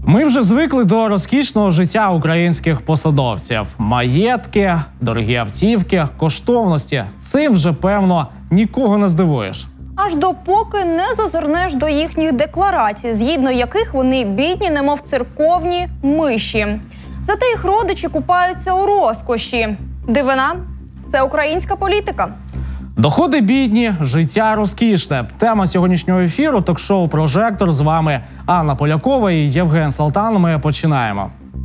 Ми вже звикли до розкішного життя українських посадовців. Маєтки, дорогі автівки, коштовності. Цим вже, певно, нікого не здивуєш. Аж допоки не зазирнеш до їхніх декларацій, згідно яких вони бідні, немов церковні миші. Зате їх родичі купаються у розкоші. Дивина – це українська політика. Доходи бідні, життя розкішне. Тема сьогоднішнього ефіру – ток-шоу «Прожектор». З вами Анна Полякова і Євген Салтан. Ми починаємо.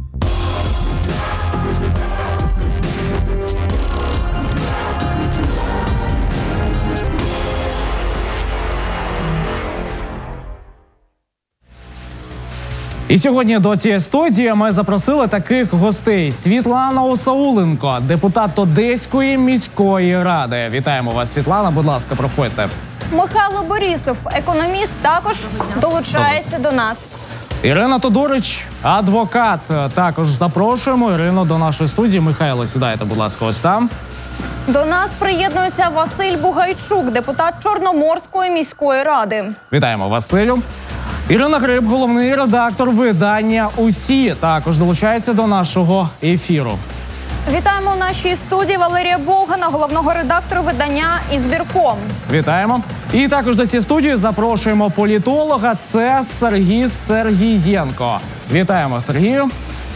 І сьогодні до цієї студії ми запросили таких гостей. Світлана Осауленко, депутат Одеської міської ради. Вітаємо вас, Світлана. Будь ласка, проходьте. Михайло Борисов, економіст, також долучається до нас. Ірина Тодорич, адвокат. Також запрошуємо Ірину до нашої студії. Михайло, сідайте, будь ласка, ось там. До нас приєднується Василь Бугайчук, депутат Чорноморської міської ради. Вітаємо, Василю. Ірина Гриб, головний редактор видання «УСІ», також долучається до нашого ефіру. Вітаємо в нашій студії Валерія Болгана, головного редактора видання «Ізбірком». Вітаємо. І також до цієї студії запрошуємо політолога. Це Сергій Сергієнко. Вітаємо, Сергію.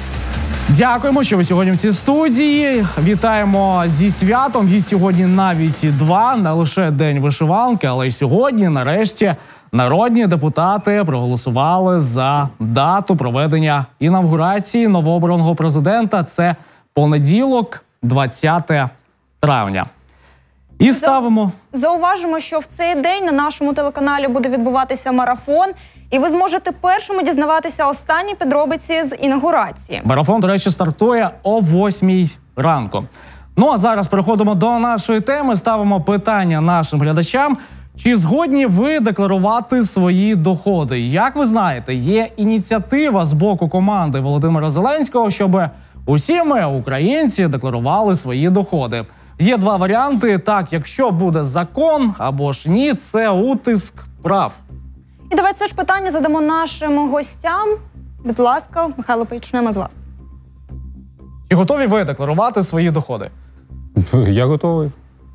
Дякуємо, що ви сьогодні в цій студії. Вітаємо зі святом. Їх сьогодні навіть два, не лише День вишиванки, але й сьогодні, нарешті, народні депутати проголосували за дату проведення інавгурації новообраного президента. Це понеділок, 20 травня. І ставимо... Зауважимо, що в цей день на нашому телеканалі буде відбуватися марафон, і ви зможете першими дізнаватися останні підробиці з інаугурації. Марафон, до речі, стартує о 8 ранку. Ну, а зараз переходимо до нашої теми. Ставимо питання нашим глядачам. Чи згодні ви декларувати свої доходи? Як ви знаєте, є ініціатива з боку команди Володимира Зеленського, щоб усі ми, українці, декларували свої доходи. Є два варіанти. Так, якщо буде закон, або ж ні, це утиск прав. І давайте це ж питання задамо нашим гостям. Будь ласка, Михайло, почнемо з вас. Чи готові ви декларувати свої доходи? Я готовий.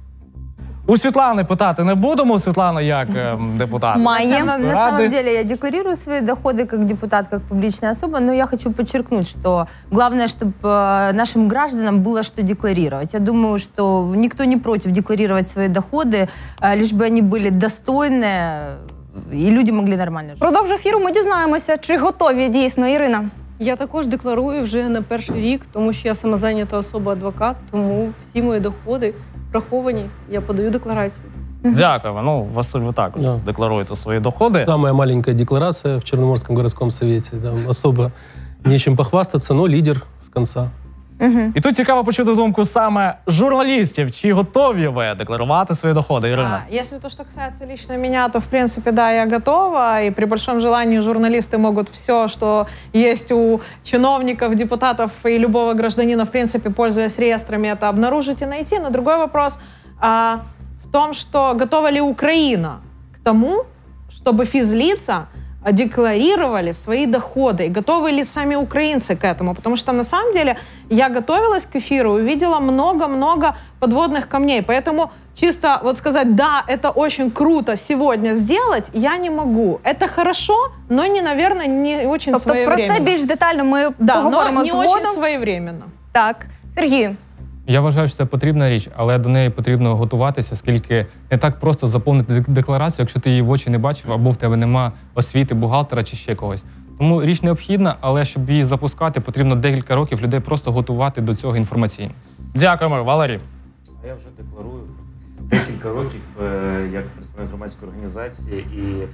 У Світлани питати не будемо. Світлана як депутат. На самом деле я декларирую свои доходы как депутат, как публичная особа, но я хочу подчеркнуть, что главное, чтобы нашим гражданам было что декларировать. Я думаю, что никто не против декларировать свои доходы, лишь бы они были достойные, і люди могли нормально жити. Продовж ефіру ми дізнаємося, чи готові дійсно, Ірина. Я також декларую вже не перший рік, тому що я самозайнята особа-адвокат, тому всі мої доходи враховані, я подаю декларацію. Дякуємо. Ну, Василь, ви також декларуєте свої доходи. Самая маленькая декларация в Черноморском городском совете. Там особо нечем похвастаться, но лидер с конца. І тут цікаво почути думку саме журналістів. Чи готові ви декларувати свої доходи, Ірина? Если то, что касается лично меня, то, в принципе, да, я готова. И при большом желании журналисты могут все, что есть у чиновников, депутатов и любого гражданина, в принципе, пользуясь реестрами, это обнаружить и найти. Но другой вопрос в том, что готова ли Украина к тому, чтобы физлица декларировали свои доходы, и готовы ли сами украинцы к этому. Потому что, на самом деле, я готовилась к эфиру, увидела много-много подводных камней. Поэтому чисто вот сказать, да, это очень круто сегодня сделать, я не могу. Это хорошо, но, наверное, не очень своевременно. Про це більш детально ми поговоримо згодом. Не очень своєвременно. Так, Сергій. Я вважаю, що це потрібна річ, але до неї потрібно готуватися, оскільки не так просто заповнити декларацію, якщо ти її в очі не бачив, або в тебе нема освіти, бухгалтера чи ще когось. Тому річ необхідна, але щоб її запускати, потрібно декілька років людей просто готувати до цього інформаційно. Дякуємо, Валерій. Я вже декларую декілька років як представник громадської організації і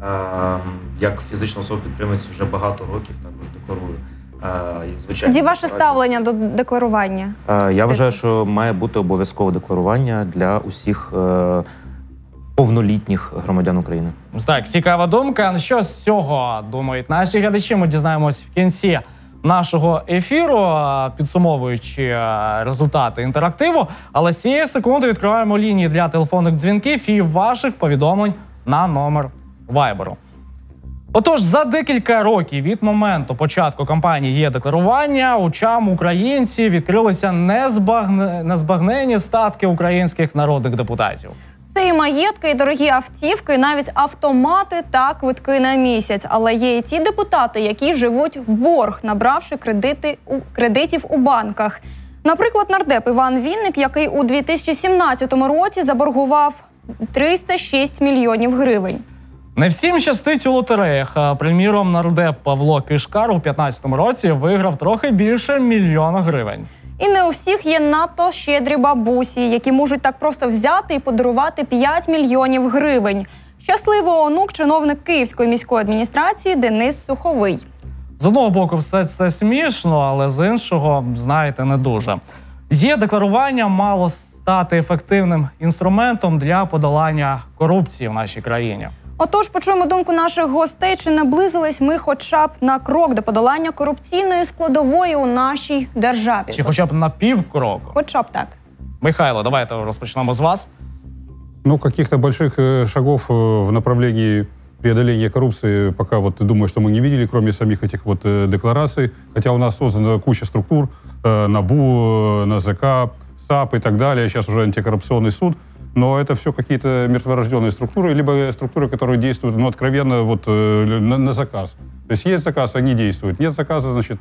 як фізична особа-підприємець вже багато років також декларую. Тоді ваше ставлення до декларування? Я вважаю, що має бути обов'язкове декларування для усіх повнолітніх громадян України. Так, цікава думка. Що з цього думають наші глядачі? Ми дізнаємось в кінці нашого ефіру, підсумовуючи результати інтерактиву. Але з цієї секунди відкриваємо лінії для телефонних дзвінків і ваших повідомлень на номер Вайберу. Отож, за декілька років від моменту початку кампанії «Є-декларування» очам українців відкрилися незбагненні статки українських народних депутатів. Це і маєтки, і дорогі автівки, і навіть автомати та квитки на місяць. Але є і ті депутати, які живуть в борг, набравши кредитів у банках. Наприклад, нардеп Іван Вінник, який у 2017 році заборгував 306 мільйонів гривень. Не всім щастить у лотереях. Приміром, нардеп Павло Кишкар у 2015 році виграв трохи більше 1 мільйона гривень. І не у всіх є надто щедрі бабусі, які можуть так просто взяти і подарувати 5 мільйонів гривень. Щасливий онук чиновник Київської міської адміністрації Денис Суховий. З одного боку, все це смішно, але з іншого, знаєте, не дуже. Є-декларування мало стати ефективним інструментом для подолання корупції в нашій країні. Отож, почуємо думку наших гостей, чи наблизились ми хоча б на крок до подолання корупційної складової у нашій державі. Чи хоча б на півкроку. Хоча б так. Михайло, давайте розпочнемо з вас. Ну, каких-то больших шагов в направлении преодоления коррупции пока вот думаю, что мы не видели, кроме самих этих вот деклараций. Хотя у нас создана куча структур, НАБУ, НАЗК, САП и так далее, сейчас уже антикоррупционный суд. Но это все какие-то мертворожденные структуры, либо структуры, которые действуют, ну, откровенно вот на заказ. То есть заказ, они действуют. Нет заказа, значит,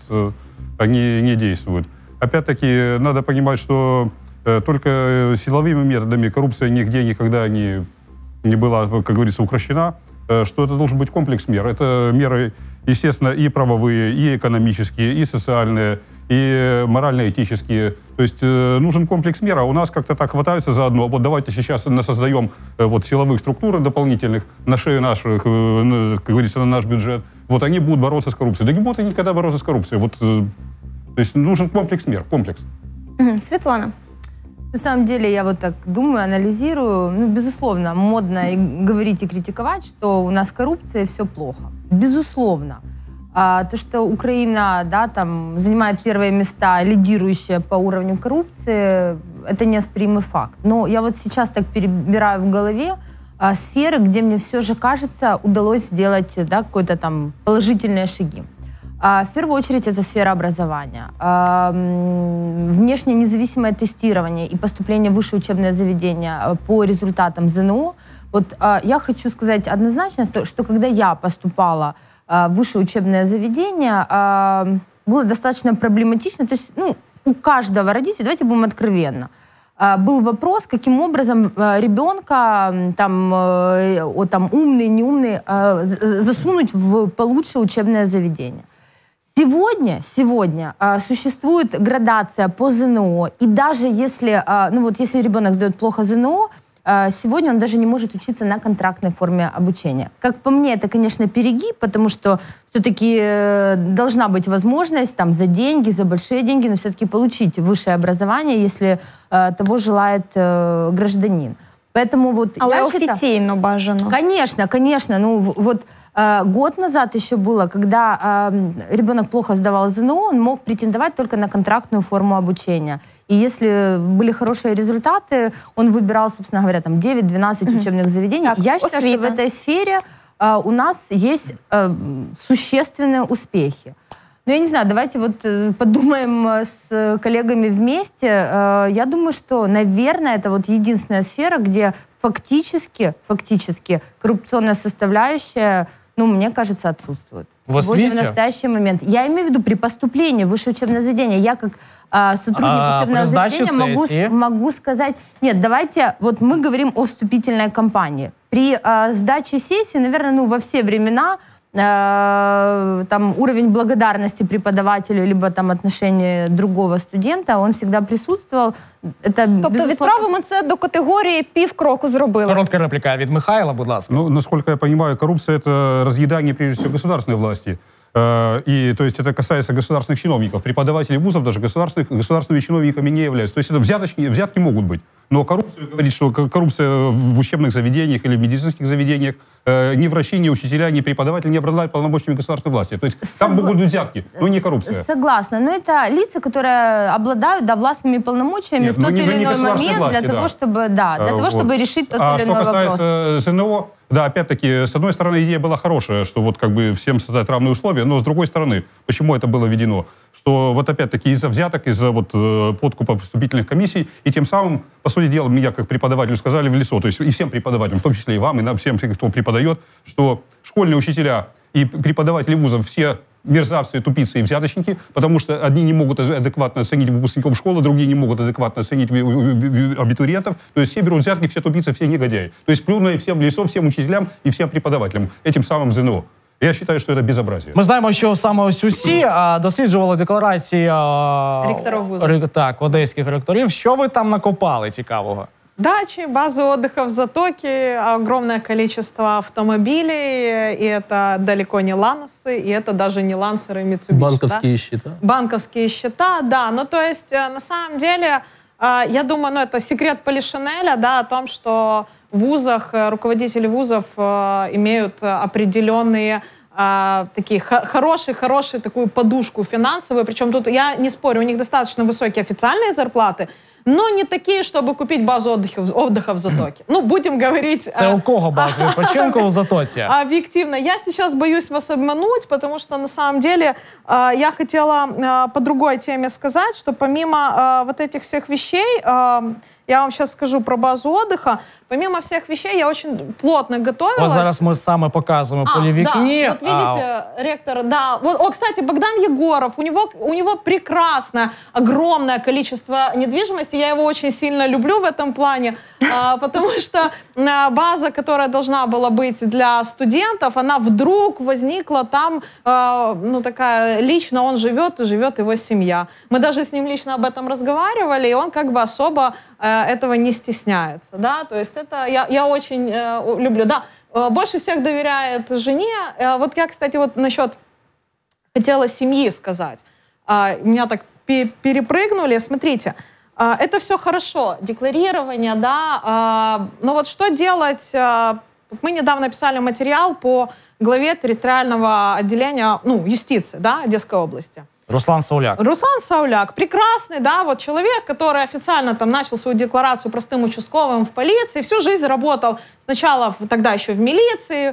они не действуют. Опять-таки, надо понимать, что только силовыми методами коррупция нигде никогда не была, как говорится, укрощена, что это должен быть комплекс мер. Это меры, естественно, и правовые, и экономические, и социальные, и морально-этические. То есть нужен комплекс мер, а у нас как-то так хватаются за одно. Вот давайте сейчас создаем вот силовых структур дополнительных на шею наших, как говорится, на наш бюджет. Вот они будут бороться с коррупцией. Да не будут они никогда бороться с коррупцией. Вот, то есть нужен комплекс мер, комплекс. Светлана. На самом деле, я вот так думаю, анализирую. Ну, безусловно, модно и говорить, и критиковать, что у нас коррупция, и все плохо. Безусловно. То, что Украина, да, там, занимает первые места, лидирующие по уровню коррупции, это неоспоримый факт. Но я вот сейчас так перебираю в голове сферы, где мне все же, кажется, удалось сделать, да, какие-то там положительные шаги. В первую очередь это сфера образования. Внешне независимое тестирование и поступление в высшее учебное заведение по результатам ЗНО. Вот я хочу сказать однозначно, что когда я поступала в высшее учебное заведение, было достаточно проблематично. То есть, ну, у каждого родителя, давайте будем откровенны, был вопрос, каким образом ребенка, там умный, неумный, засунуть в получше учебное заведение. Сегодня существует градация по ЗНО, и даже если, если ребенок сдает плохо ЗНО, сегодня он даже не может учиться на контрактной форме обучения. Как по мне, это, конечно, перегиб, потому что все-таки должна быть возможность там, за деньги, за большие деньги, но все-таки получить высшее образование, если того желает гражданин. Поэтому вот але официально бажано. Конечно. Ну вот год назад еще было, когда ребенок плохо сдавал ЗНО, он мог претендовать только на контрактную форму обучения. И если были хорошие результаты, он выбирал, собственно говоря, там 9-12 учебных заведений. Так, я считаю, что в этой сфере у нас есть существенные успехи. Ну, я не знаю, давайте вот подумаем с коллегами вместе. Я думаю, что, наверное, это вот единственная сфера, где фактически коррупционная составляющая, ну, мне кажется, отсутствует. Сегодня, в настоящий момент. Я имею в виду при поступлении в высшее учебное заведение. Я как сотрудник учебного заведения могу сказать... Нет, давайте, вот мы говорим о вступительной кампании. При сдаче сессии, наверное, во все времена там уровень благодарности преподавателю либо там отношение другого студента, он всегда присутствовал. Тобто відправимо це до категорії півкроку зробили. Коротка репліка від Михайла, будь ласка. Ну, насколько я понимаю, коррупция — это разъедание, прежде всего, государственной власти. И, то есть, это касается государственных чиновников. Преподаватели вузов даже государственными чиновниками не являются. То есть, это взятки могут быть. Но коррупция, говорит, что коррупция в учебных заведениях или в медицинских заведениях, ни врачи, ни учителя, ни преподаватели не обладают полномочиями государственной власти. То есть, там могут быть взятки, но не коррупция. Согласна. Но это лица, которые обладают, да, властными полномочиями. Нет, в тот или иной момент власти, для того, чтобы решить тот или иной вопрос. А что касается ЗНО, Да, опять-таки, с одной стороны, идея была хорошая, что вот как бы всем создать равные условия, но с другой стороны, почему это было введено? Что вот опять-таки из-за взяток, из-за вот подкупа вступительных комиссий, и тем самым, по сути дела, меня как преподавателю сказали в лицо, то есть и всем преподавателям, в том числе и вам, и нам всем, кто преподает, что школьные учителя и преподаватели вузов все мерзавцы, тупицы и взяточники, потому что одни не могут адекватно оценить выпускников школы, другие не могут адекватно оценить абитуриентов. То есть все берут взятки, все тупицы, все негодяи. То есть плюнули всем в лицо, всем учителям и всем преподавателям, этим самым ЗНО. Я вважаю, що це безобразие. Ми знаємо, що саме ось усі досліджували декларації Ректорів вузів. Так, одеських ректорів. Що ви там накопали цікавого? Дачи, базы отдыха в Затоке, огромное количество автомобилей, и это далеко не Ланосы, и это даже не Лансеры и Митсубиши. Банковские счета. Банковские счета, да. Ну, то есть, на самом деле, я думаю, ну, это секрет Полишинеля, да, о том, что в вузах, руководители вузов имеют определенные такие хорошие такую подушку финансовую. Причем тут, я не спорю, у них достаточно высокие официальные зарплаты, но не такие, чтобы купить базу отдыха в Затоке. Ну, будем говорить... Це у кого база відпочинку у Затоці? Объективно. Я сейчас боюсь вас обмануть, потому что, на самом деле, я хотела по другой теме сказать, что помимо вот этих всех вещей, я вам сейчас скажу про базу отдыха, помимо всех вещей, я очень плотно готовилась. Ось зараз ми саме показуємо полівікні. Да, вот видите, ректор, да. Вот, кстати, Богдан Егоров, у него прекрасное, огромное количество недвижимости. Я его очень сильно люблю в этом плане, потому что база, которая должна была быть для студентов, она вдруг возникла там, ну, такая, лично он живет его семья. Мы даже с ним лично об этом разговаривали, и он как бы особо этого не стесняется, да, то есть это я очень люблю, да, больше всех доверяет жене. Вот я, кстати, вот насчет хотела семьи сказать, меня так перепрыгнули, смотрите, это все хорошо, декларирование, да, но вот что делать, мы недавно писали материал по главе территориального отделения, ну, юстиции, да, Одесской области. Руслан Сауляк. Руслан Сауляк, прекрасный, да, вот человек, который официально там начал свою декларацию простым участковым в полиции, всю жизнь работал сначала тогда еще в милиции,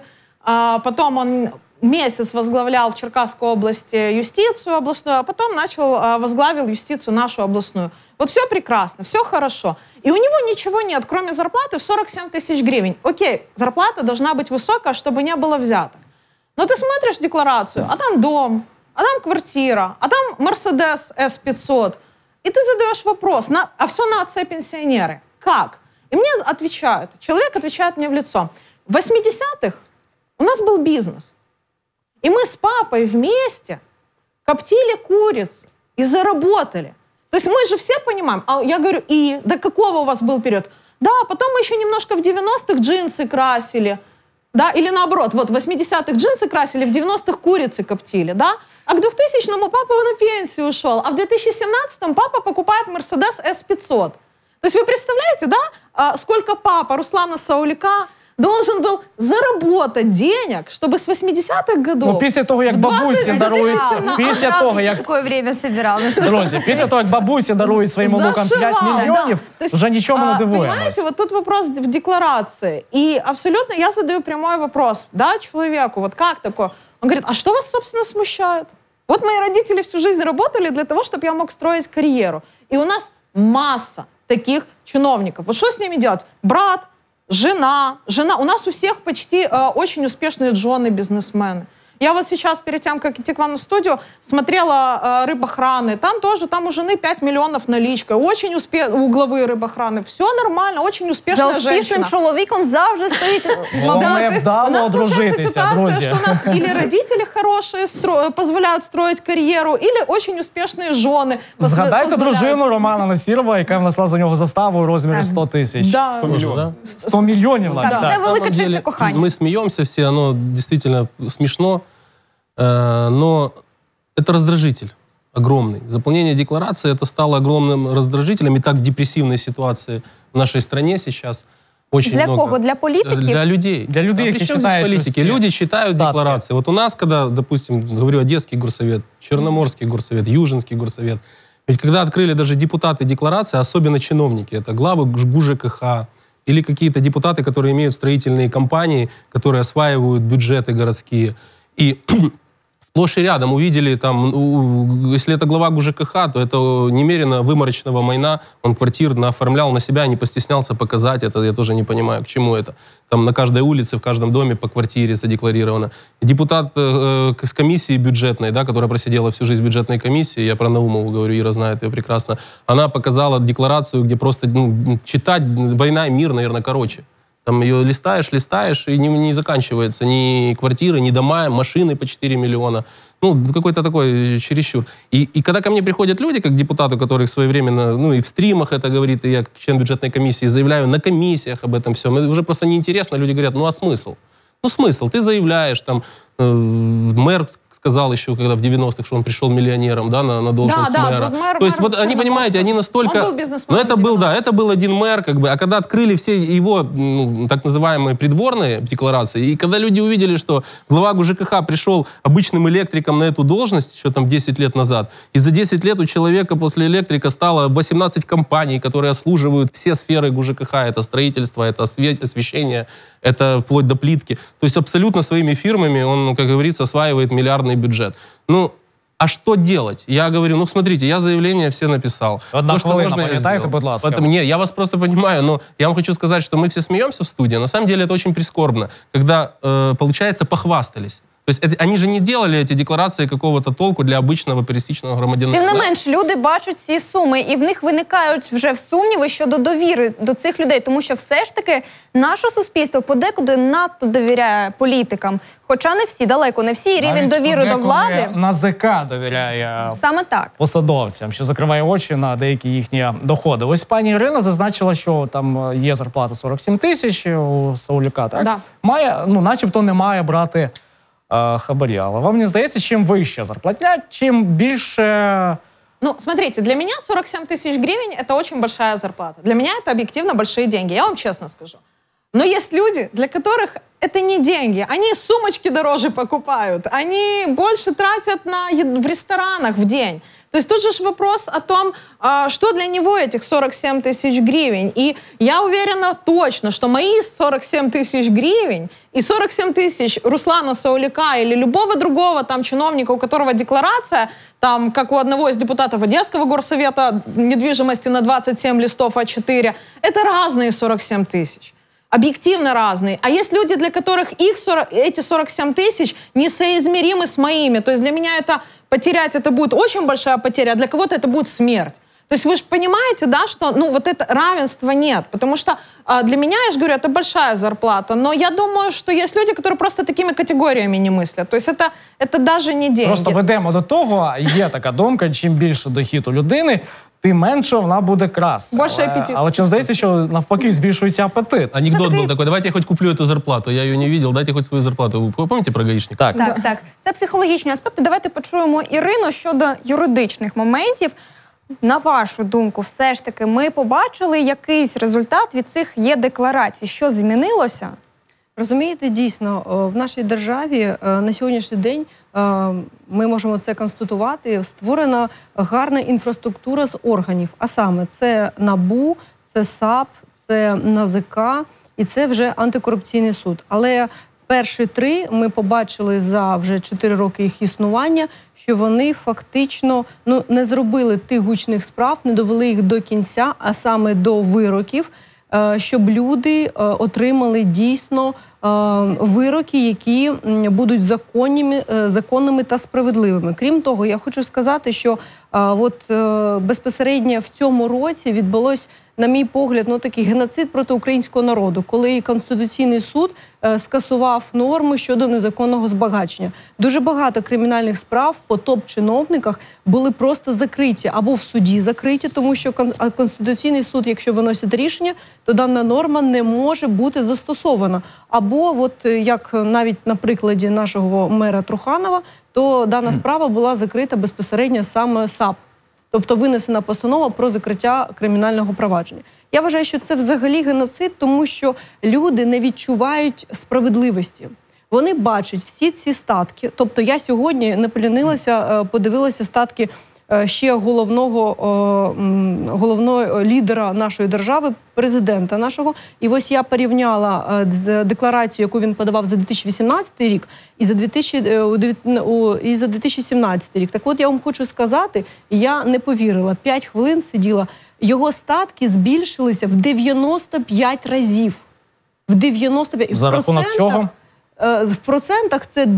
потом он месяц возглавлял в Черкасской области юстицию областную, а потом возглавил юстицию нашу областную. Вот все прекрасно, все хорошо. И у него ничего нет, кроме зарплаты в 47 тысяч гривен. Окей, зарплата должна быть высокая, чтобы не было взяток. Но ты смотришь декларацию, а там дом, а там квартира, а там Мерседес S500. И ты задаешь вопрос, а все на отце пенсионеры. Как? И мне отвечают, человек отвечает мне в лицо. В 80-х у нас был бизнес. И мы с папой вместе коптили куриц и заработали. То есть мы же все понимаем. А я говорю, до какого у вас был период? Да, потом мы еще немножко в 90-х джинсы красили. Да, или наоборот, вот в 80-х джинсы красили, в 90-х курицы коптили, да? А к 2000-му папа на пенсию ушел, а в 2017-м папа покупает Mercedes S500. То есть вы представляете, да, сколько папа Руслана Сауляка должен был заработать денег, чтобы с 80-х годов... Ну, після того, як бабусі дарують... Після того, як... Такое время собирал. Друзі, після того, як бабусі дарують своїм онукам 5 мільйонів, вже нічого не дивуємось. Понимаете, вот тут вопрос в декларации. И абсолютно я задаю прямой вопрос, да, человеку, вот как такое? Он говорит, а что вас, собственно, смущает? Вот мои родители всю жизнь работали для того, чтобы я мог строить карьеру. И у нас масса таких чиновников. Вот что с ними делать? Брат, жена. У нас у всех почти очень успешные жены, бизнесмены. Я вот сейчас, перед тем, как идти к вам на студию, смотрела рыбохраны. Там тоже, там у жены 5 миллионов наличка. Очень у главы рыбохраны. Все нормально, очень успешная женщина. За успішним чоловіком завжди стоїть Головне вдало одружитися, друзі. Что у нас или родители хорошие позволяют строить карьеру, или очень успешные жены. Згадайте дружину Романа Насірова, яка внесла за нього заставу у розмірі 100 тисяч. Да. 100 миллионов. 100 мільйонів навіть. Так, це велике чесне кохання. Мы смеемся все, оно действительно смешно, но это раздражитель огромный. Заполнение декларации это стало огромным раздражителем, и так в депрессивной ситуации в нашей стране сейчас очень Для много. кого? Для політиків? Для людей. Для людей, а які при чем здесь читають политики? ось ці Люди читают статки. декларации. Вот у нас, когда, допустим, говорю, Одесский горсовет, Черноморский горсовет, Южинский горсовет, ведь когда открыли даже депутаты декларации, особенно чиновники, это главы ГУЖКХ, или какие-то депутаты, которые имеют строительные компании, которые осваивают бюджеты городские. И сплошь и рядом увидели, там, если это глава ГУЖКХ, то это немерено выморочного майна, он квартир оформлял на себя, не постеснялся показать это, я тоже не понимаю, к чему это. Там на каждой улице, в каждом доме по квартире задекларировано. Депутат с комиссии бюджетной, да, которая просидела всю жизнь в бюджетной комиссии, я про Наумову говорю, Ира знает ее прекрасно, она показала декларацию, где просто читать «Война и мир», наверное, короче. Там ее листаешь, и не заканчивается ни квартиры, ни дома, машины по 4 миллиона. Ну, какой-то такой чересчур. И когда ко мне приходят люди, как депутаты, которых своевременно, ну, и в стримах это говорит, и я как член бюджетной комиссии заявляю на комиссиях об этом всем, это уже просто неинтересно, люди говорят, ну, а смысл? Ну, смысл? Ты заявляешь, там, мэр сказал еще, когда в 90-х, что он пришел миллионером, да, на должность мэра. Мэр, то есть вот они, понимаете, они настолько... Он был бизнесменом. Ну, это был, да, это был один мэр, как бы, а когда открыли все его, так называемые, придворные декларации, и когда люди увидели, что глава ГУЖКХ пришел обычным электриком на эту должность, еще там 10 лет назад, и за 10 лет у человека после электрика стало 18 компаний, которые обслуживают все сферы ГУЖКХ, это строительство, это освещение, это вплоть до плитки. То есть абсолютно своими фирмами он, как говорится, осваивает миллиардный бюджет. Ну, а что делать? Я говорю, ну, смотрите, я заявление все написал. Одна хвилина, пам'ятайте, будь ласка. Поэтому, нет, я вас просто понимаю, но я вам хочу сказать, что мы все смеемся в студии. На самом деле это очень прискорбно, когда, получается, похвастались. То есть они же не делали эти декларации какого-то толку для обычного пересічного громадянина. Тим не менш, люди бачать ці суми, і в них виникають вже сумніви щодо довіри до цих людей, тому що все ж таки наше суспільство подекуди надто довіряє політикам. Хоча не всі, далеко не всі, і рівень довіри до влади... НАЗК довіряє саме так. Посадовцям, що закриває очі на деякі їхні доходи. Ось пані Ірина зазначила, що там є зарплата 47 тисяч у Саулюка, так? Да. Має, ну, начебто не має брати хабарі. Але вам не здається, чим вища зарплатня, чим більше... Ну, смотрите, для меня 47 тысяч гривен – это очень большая зарплата. Для меня это объективно большие деньги, я вам честно скажу. Но есть люди, для которых это не деньги. Они сумочки дороже покупают, они больше тратят в ресторанах в день. То есть тут же вопрос о том, что для него этих 47 тысяч гривен. И я уверена точно, что мои 47 тысяч гривен и 47 тысяч Руслана Саулюка или любого другого там чиновника, у которого декларация, там, как у одного из депутатов Одесского горсовета недвижимости на 27 листов А4, это разные 47 тысяч. Объективно разные. А есть люди, для которых эти 47 тысяч несоизмеримы с моими. То есть для меня это потерять, это будет очень большая потеря, а для кого-то это будет смерть. То есть вы же понимаете, да, что ну, вот это равенства нет. Потому что для меня, я же говорю, это большая зарплата. Но я думаю, что есть люди, которые просто такими категориями не мыслят. То есть это даже не деньги. Просто ведемо до того, є така думка, чим більше дохід у людини, тим менше вона буде красти. Більше апетит. Але чи здається, що навпаки збільшується апетит? Анекдот был такой, давайте я хоть куплю эту зарплату, я ее не видел, дайте хоть свою зарплату. Вы помните про гаишника? Так. Так. Це психологічні аспекти. Давайте почуємо Ірину щодо юридичних моментів. На вашу думку, все ж таки, ми побачили якийсь результат від цих є-декларацій? Що змінилося? Розумієте, дійсно, в нашій державі на сьогоднішній день, ми можемо це констатувати, створена гарна інфраструктура з органів. А саме, це НАБУ, це САП, це НАЗК і це вже антикорупційний суд. Але перші три ми побачили за вже 4 роки їх існування, що вони фактично не зробили тих гучних справ, не довели їх до кінця, а саме до вироків, щоб люди отримали дійсно вироки, які будуть законними та справедливими. Крім того, я хочу сказати, що безпосередньо в цьому році відбулось, на мій погляд, такий геноцид проти українського народу, коли Конституційний суд скасував норми щодо незаконного збагачення. Дуже багато кримінальних справ по топ-чиновниках були просто закриті або в суді закриті, тому що Конституційний суд, якщо виносить рішення, то дана норма не може бути застосована. Або, як навіть на прикладі нашого мера Труханова, то дана справа була закрита безпосередньо саме САП. Тобто винесена постанова про закриття кримінального провадження. Я вважаю, що це взагалі геноцид, тому що люди не відчувають справедливості. Вони бачать всі ці статки. Тобто я сьогодні не полінилася, подивилася статки ще головного лідера нашої держави, президента нашого. І ось я порівняла з декларацією, яку він подавав за 2018 рік, і за 2017 рік. Так от я вам хочу сказати, я не повірила, 5 хвилин сиділа, його статки збільшилися в 95 разів. В 95. За рахунок чого? В процентах це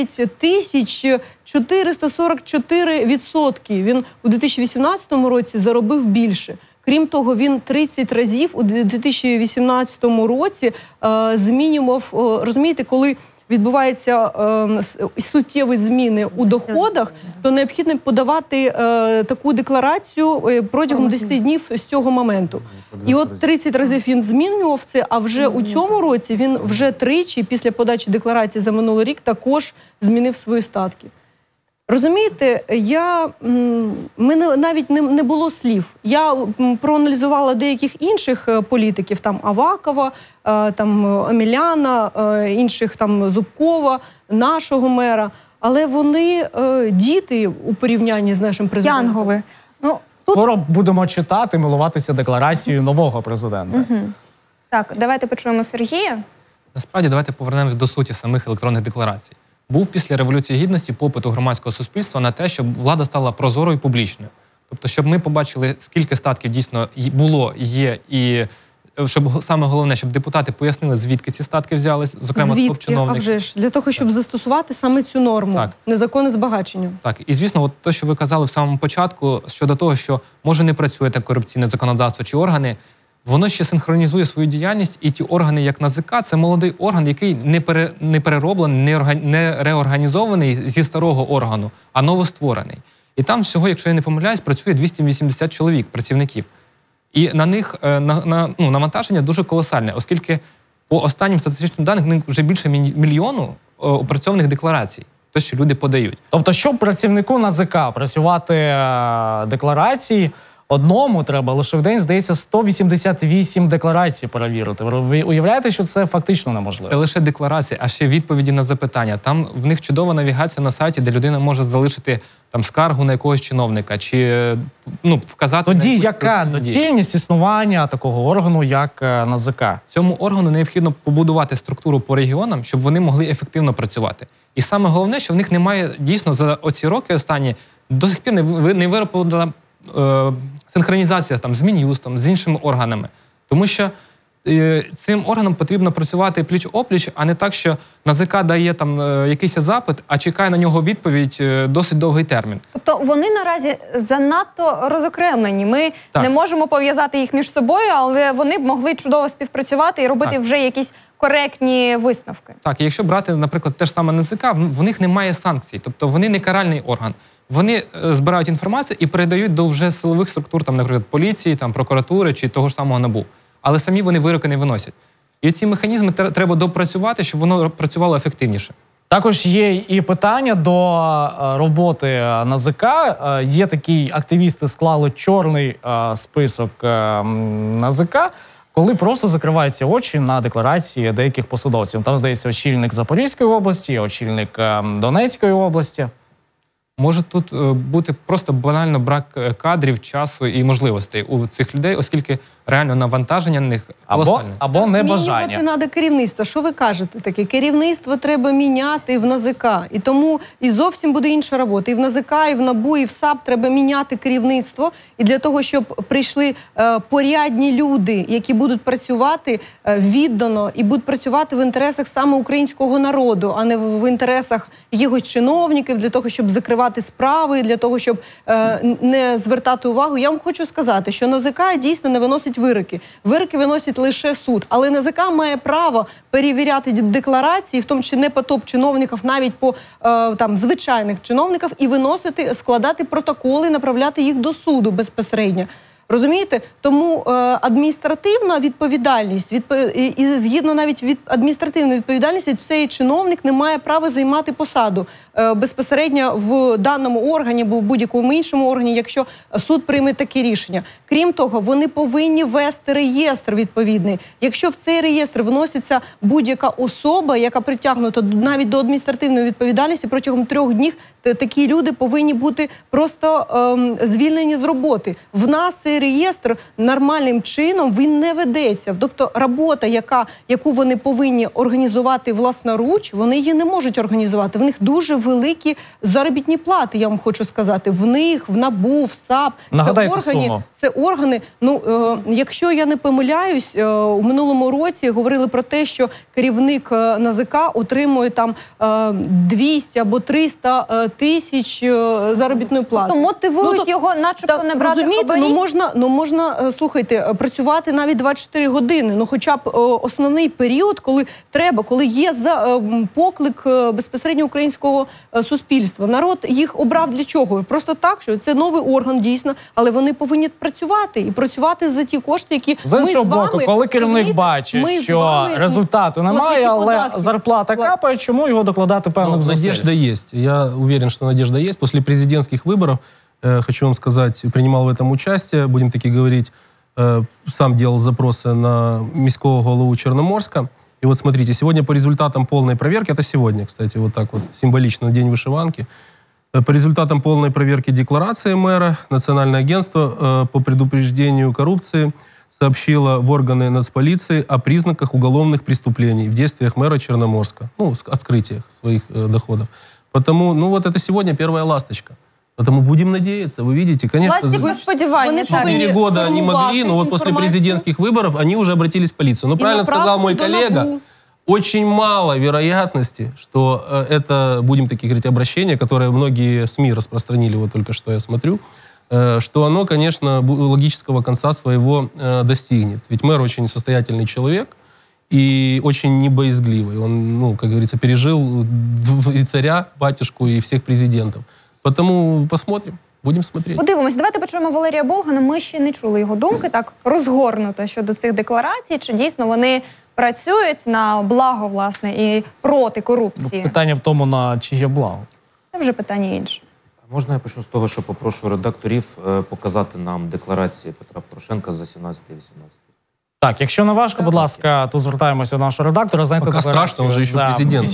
9444%. Він у 2018 році заробив більше. Крім того, він 30 разів у 2018 році змінював, розумієте, коли відбуваються суттєві зміни у доходах, то необхідно подавати таку декларацію протягом 10 днів з цього моменту. І от 30 разів він змінював це, а вже у цьому році він вже тричі після подачі декларації за минулий рік також змінив свої статки. Розумієте, мене навіть не було слів. Я проаналізувала деяких інших політиків, там Авакова, там Омеляна, інших там Зубкова, нашого мера, але вони діти у порівнянні з нашим президентом. Янголи. Скоро будемо читати, милуватися декларацією нового президента. Так, давайте почуємо Сергія. Насправді, давайте повернемось до суті самих електронних декларацій. Був після Революції Гідності попит у громадського суспільства на те, щоб влада стала прозорою і публічною. Тобто, щоб ми побачили, скільки статків дійсно було, є, і щоб саме головне, щоб депутати пояснили, звідки ці статки взялись, зокрема топ-чиновники. А вже ж, для того, щоб застосувати саме цю норму, так. Незаконне збагачення. Так, і звісно, от те, що ви казали в самому початку, щодо того, що може не працює те корупційне законодавство чи органи, воно ще синхронізує свою діяльність, і ті органи, як НАЗК, це молодий орган, який не перероблений, не реорганізований зі старого органу, а новостворений. І там всього, якщо я не помиляюсь, працює 280 чоловік, працівників. І на них навантаження дуже колосальне, оскільки по останнім статистичним даним в них вже більше мільйону опрацьованих декларацій, те, що люди подають. Тобто, щоб працівнику НАЗК працювати декларації, одному треба лише в день, здається, 188 декларацій перевірити. Ви уявляєте, що це фактично неможливо? Це лише декларації, а ще відповіді на запитання. Там в них чудова навігація на сайті, де людина може залишити там скаргу на якогось чиновника чи вказати... Тоді яка доцільність існування такого органу, як НАЗК? Цьому органу необхідно побудувати структуру по регіонам, щоб вони могли ефективно працювати. І саме головне, що в них немає дійсно за оці роки останні до сих пір не вироблена синхронізація там з Мін'юстом, з іншими органами. Тому що цим органам потрібно працювати пліч-опліч, а не так, що НАЗК дає там якийсь запит, а чекає на нього відповідь досить довгий термін. Тобто вони наразі занадто розокремлені. Ми не можемо пов'язати їх між собою, але вони б могли чудово співпрацювати і робити вже якісь коректні висновки. Так, і якщо брати, наприклад, те ж саме НАЗК, в них немає санкцій, тобто вони не каральний орган. Вони збирають інформацію і передають до вже силових структур, там, наприклад, поліції, там, прокуратури чи того ж самого НАБУ. Але самі вони вироки не виносять. І ці механізми треба допрацювати, щоб воно працювало ефективніше. Також є і питання до роботи НАЗК. Є такі активісти, склали чорний список НАЗК, коли просто закриваються очі на декларації деяких посадовців. Там, здається, очільник Запорізької області, очільник Донецької області. Може тут бути просто банально брак кадрів, часу і можливостей у цих людей, оскільки реально навантаження на них колосальне. Або небажання. Змінювати треба керівництво. Що ви кажете таке? Керівництво треба міняти в НАЗК. І тому і зовсім буде інша робота. І в НАЗК, і в НАБУ, і в САП треба міняти керівництво. І для того, щоб прийшли порядні люди, які будуть працювати віддано і будуть працювати в інтересах саме українського народу, а не в інтересах його чиновників, для того, щоб закривати справи, для того, щоб не звертати увагу. Я вам хочу сказати, що НАЗК дійсно не виносить вироки. Вироки виносить лише суд. Але НАЗК має право перевіряти декларації, в тому числі не по топ-чиновників, навіть по звичайних чиновників, і виносити, складати протоколи, направляти їх до суду безпосередньо. Розумієте? Тому адміністративна відповідальність, і згідно навіть від адміністративної відповідальності, цей чиновник не має права займати посаду безпосередньо в даному органі або в будь-якому іншому органі, якщо суд прийме таке рішення. Крім того, вони повинні вести реєстр відповідний. Якщо в цей реєстр вноситься будь-яка особа, яка притягнута навіть до адміністративної відповідальності, протягом 3 днів такі люди повинні бути просто звільнені з роботи. В нас цей реєстр нормальним чином він не ведеться. Тобто робота, яку вони повинні організувати власноруч, вони її не можуть організувати. В них дуже великі заробітні плати, я вам хочу сказати. В них, в НАБУ, в САП. Нагадайте суму. Це органи, якщо я не помиляюсь, у минулому році говорили про те, що керівник НАЗК отримує там 200 або 300 тисяч заробітної плати. То мотивують його начебто не брати хабарі? Можна, слухайте, працювати навіть 24 години, хоча б основний період, коли треба, коли є поклик безпосередньо українського суспільства. Народ їх обрав для чого? Просто так, що це новий орган, дійсно, але вони повинні працювати і працювати за ті кошти, які з іншого боку, коли керівник бачить, що результату немає, але зарплата капає, чому його докладати певних зусиль? Надежда есть. Я уверен, что надежда есть. После президентских выборов, хочу вам сказать, принимал в этом участие, будем таки говорить, сам делал запросы на міського голову Черноморска. И вот смотрите, сегодня по результатам полной проверки, это сегодня, кстати, вот так вот, символично, День вышиванки, по результатам полной проверки декларации мэра, Национальное агентство по предупреждению коррупции сообщило в органы нацполиции о признаках уголовных преступлений в действиях мэра Черноморска, открытиях своих доходов. Потому, это сегодня первая ласточка. Потому будем надеяться. Вы видите, конечно... Пластиковые сподевания. 4 года они могли, но вот после президентских выборов они уже обратились в полицию. Но правильно сказал мой коллега, очень мало вероятности, что это, будем таки говорить, обращение, которое многие СМИ распространили, вот только что я смотрю, что оно, конечно, логического конца своего достигнет. Ведь мэр очень состоятельный человек и очень небоязгливый. Он, как говорится, пережил и царя, батюшку, и всех президентов. Потому посмотрим. Будемо смотрети. Подивимось. Давайте почуємо Валерія Болгана. Ми ще не чули його думки так розгорнуто щодо цих декларацій. Чи дійсно вони працюють на благо, власне, і проти корупції? Питання в тому, на чиє благо. Це вже питання інше. Можна я почну з того, що попрошу редакторів показати нам декларації Петра Порошенка за 17-18? Так, якщо не важко, будь ласка, то звертаємося до нашого редактора. Знаєте, поки страшно, вже ще президент.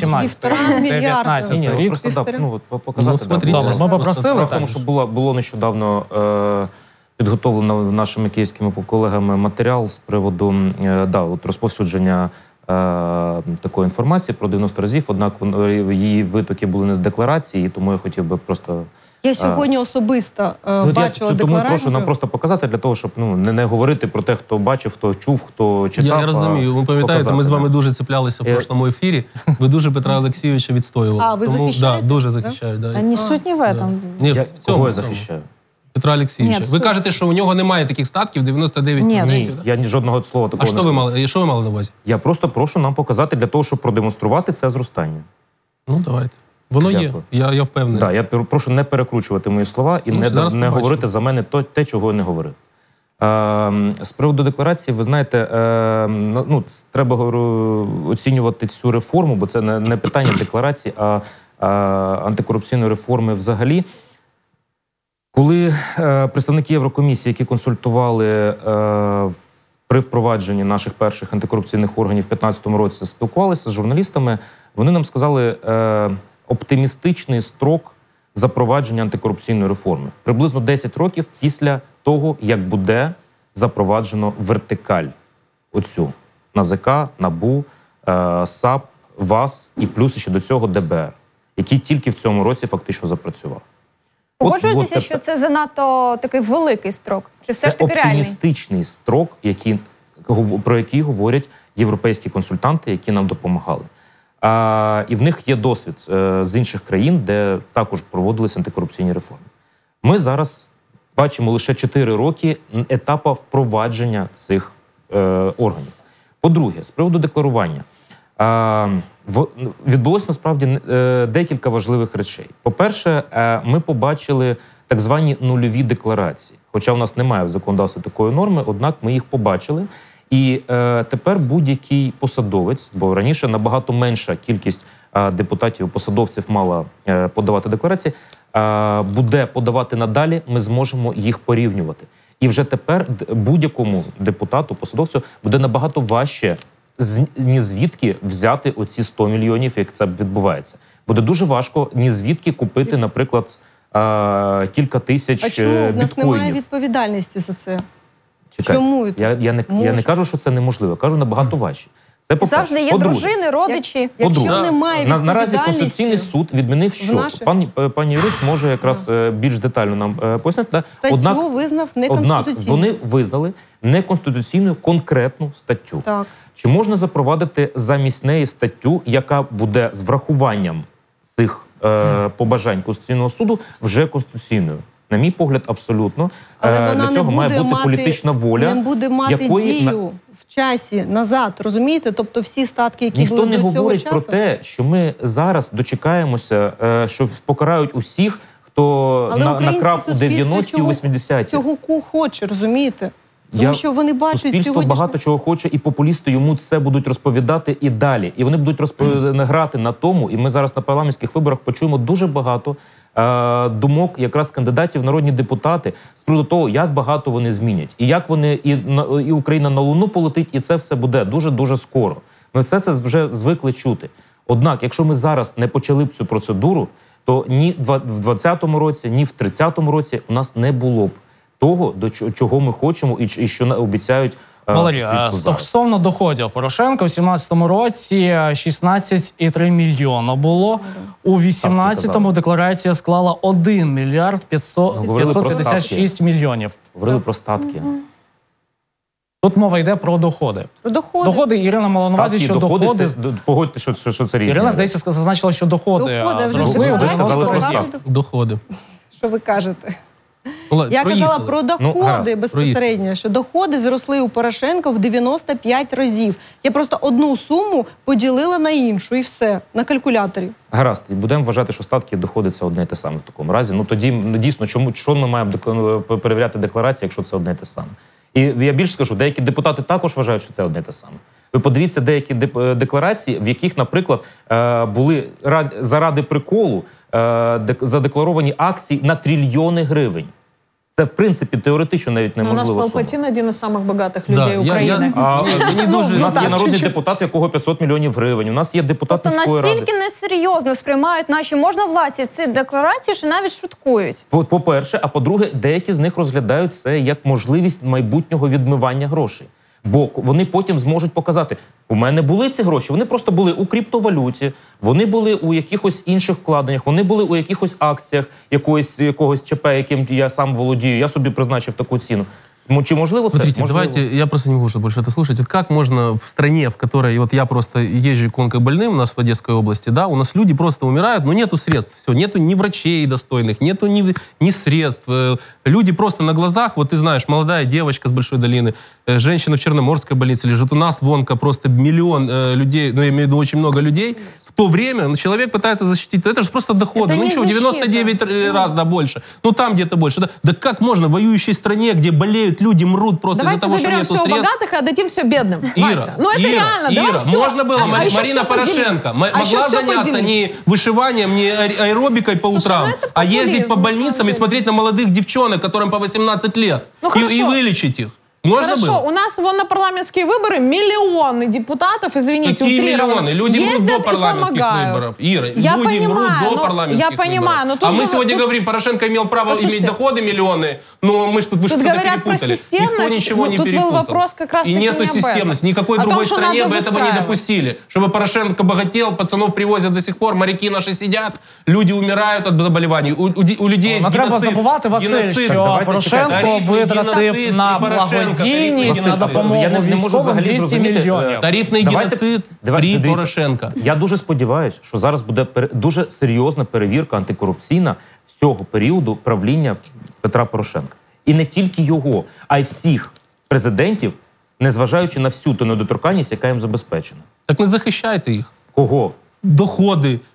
18-19 рік. Просто показати. Смотрите, ми попросили. Тому що було нещодавно підготовлено нашими київськими колегами матеріал з приводу розповсюдження такої інформації про 90 разів, однак її витоки були не з декларації, тому я хотів би просто... Я сьогодні особисто бачила декларацію. Тому прошу нам просто показати, для того, щоб не говорити про те, хто бачив, хто чув, хто читав. Я розумію. Ви пам'ятаєте, ми з вами дуже цеплялися в прошлому ефірі. Ви дуже Петра Олексійовича відстоювали. А, ви захищаєте? Так, дуже захищаю. Не суть не в этом. Кого я захищаю? Петра Олексійовича. Ви кажете, що у нього немає таких статків, 99%? Ні, я жодного слова такого не сказав. А що ви мали на увазі? Я просто прошу нам показати для того, щоб продемонструвати це зростання. Давайте. Воно є, я впевнений. Так, я прошу не перекручувати мої слова і не говорити за мене те, чого я не говорив. З приводу декларації, ви знаєте, треба оцінювати цю реформу, бо це не питання декларації, а антикорупційної реформи взагалі. Коли представники Єврокомісії, які консультували при впровадженні наших перших антикорупційних органів в 2015 році, спілкувалися з журналістами, вони нам сказали оптимістичний строк запровадження антикорупційної реформи. Приблизно 10 років після того, як буде запроваджено вертикаль оцю НАЗК, НАБУ, САП, ВАС і плюс ще до цього ДБР, який тільки в цьому році фактично запрацював. Погоджуєтеся, що це занадто такий великий строк? Чи все ж таки реальний? Це оптимістичний строк, про який говорять європейські консультанти, які нам допомагали. І в них є досвід з інших країн, де також проводилися антикорупційні реформи. Ми зараз бачимо лише 4 роки етапу впровадження цих органів. По-друге, з приводу декларування. Відбулося, насправді, декілька важливих речей. По-перше, ми побачили так звані нульові декларації. Хоча у нас немає в законодавстві такої норми, однак ми їх побачили. І тепер будь-який посадовець, бо раніше набагато менша кількість депутатів, посадовців мала подавати декларації, буде подавати надалі, ми зможемо їх порівнювати. І вже тепер будь-якому депутату, посадовцю буде набагато важче ні звідки взяти оці 100 мільйонів, як це відбувається. Буде дуже важко ні звідки купити, наприклад, кілька тисяч біткоїнів. А чому? В нас немає відповідальності за це. Чекай, чому? Я не кажу, що це неможливо, кажу набагато важче. Це по-перше. Завжди є дружини, родичі. Якщо немає відповідальності... Наразі Конституційний суд відмінив що? Пані юрист може якраз більш детально нам пояснити. Статтю визнав неконституційною. Однак вони визнали неконституційною конкретну статтю. Так. Чи можна запровадити замість неї статтю, яка буде з врахуванням цих побажань Конституційного суду вже конституційною? На мій погляд, абсолютно. Але вона для цього має бути політична воля, не буде мати дію в часі назад, розумієте? Тобто всі статки, які були до цього часу... Ніхто не говорить про те, що ми зараз дочекаємося, що покарають усіх, хто накрав у 90-ті, у 80-ті. Цього хоче, розумієте? Тому що вони бачать суспільство багато чого хоче, і популісти йому це будуть розповідати і далі. І вони будуть грати на тому, і ми зараз на парламентських виборах почуємо дуже багато думок якраз кандидатів в народні депутати з приводу того, як багато вони змінять. І як вони, і Україна на Луну полетить, і це все буде дуже-дуже скоро. Ми все це вже звикли чути. Однак, якщо ми зараз не почали б цю процедуру, то ні в 2020 році, ні в 30-му році у нас не було б того, до чого ми хочемо і що обіцяють Валерій, стосовно доходів Порошенка, у 2017 році 16,3 мільйона було. У 2018-му декларація склала 1 мільярд 556 мільйонів. Говорили про статки. Тут мова йде про доходи. Про доходи. Доходи, Ірина мала на увазі, що доходи... Погодьте, що це різні. Ірина, здається, зазначила, що доходи зросли у 90 разів. Доходи. Що ви кажете? Я казала про доходи безпосередньо, що доходи зросли у Порошенка в 95 разів. Я просто одну суму поділила на іншу і все, на калькуляторі. Гаразд, і будемо вважати, що статки і доходи – це одне і те саме в такому разі. Ну тоді, дійсно, чому ми маємо перевіряти декларації, якщо це одне і те саме? І я більше скажу, деякі депутати також вважають, що це одне і те саме. Ви подивіться деякі декларації, в яких, наприклад, були заради приколу задекларовані акції на трильйони гривень. Це, в принципі, теоретично навіть неможливо. У нас Палпатин один із самих багатих людей України. У нас є народний депутат, якого 500 мільйонів гривень. У нас є депутат міської ради. Тобто настільки несерйозно сприймають наші можновладці ці декларації, що навіть шуткують? По-перше, а по-друге, деякі з них розглядають це як можливість майбутнього відмивання грошей. Бо вони потім зможуть показати, у мене були ці гроші, вони просто були у криптовалюті, вони були у якихось інших вкладеннях, вони були у якихось акціях якогось ЧП, яким я сам володію, я собі призначив таку ціну. Чи можливо це? Смотрите, давайте, я просто не могу больше это слушать. Вот как можно в стране, в которой, вот я просто езжу к онкобольным у нас в Одесской области, да, у нас люди просто умирают, но нету средств, все, нету ни врачей достойных, нету ни средств. Люди просто на глазах, вот ты знаешь, молодая девочка с Большой Долины, женщина в Черноморской больнице лежит, у нас в онко просто миллион людей, ну, я имею в виду очень много людей. В то время человек пытается защитить. Это же просто доходы. Ну ничего, 99 раз, да, больше. Ну там где-то больше. Да как можно в воюющей стране, где болеют люди, мрут просто из-за того, что нету средств? Давайте заберем все у богатых и отдадим все бедным. Ира, Вася, ну это реально. Ира, можно было, Марина Порошенко могла заняться не вышиванием, не аэробикой по утрам, а ездить по больницам и смотреть на молодых девчонок, которым по 18 лет, и вылечить их. Можно Хорошо, было? У нас вон на парламентские выборы миллионы депутатов, извините, Какие утрированно, миллионы? Люди мрут до парламентских выборов. Ира, люди мрут до парламентских выборов. А мы сегодня говорим, Порошенко имел право иметь доходы миллионы, но мы что-то говорят про системность. Никто ничего не перепутал. Тут был вопрос как раз и таки нету системности. Никакой другой стране бы этого не допустили. Чтобы Порошенко богател, пацанов привозят до сих пор, моряки наши сидят, люди умирают от заболеваний. У людей геноцид. Треба забувати, Василь, що Порошенко витратив на благодійність, на допомогу військовим 200 мільйонів. Тарифний геноцид при Порошенка. Я дуже сподіваюся, що зараз буде дуже серйозна перевірка антикорупційна всього періоду правління Петра Порошенка. І не тільки його, а й всіх президентів, незважаючи на всю ту недоторканність, яка їм забезпечена. Так не захищайте їх. Кого? Доходи,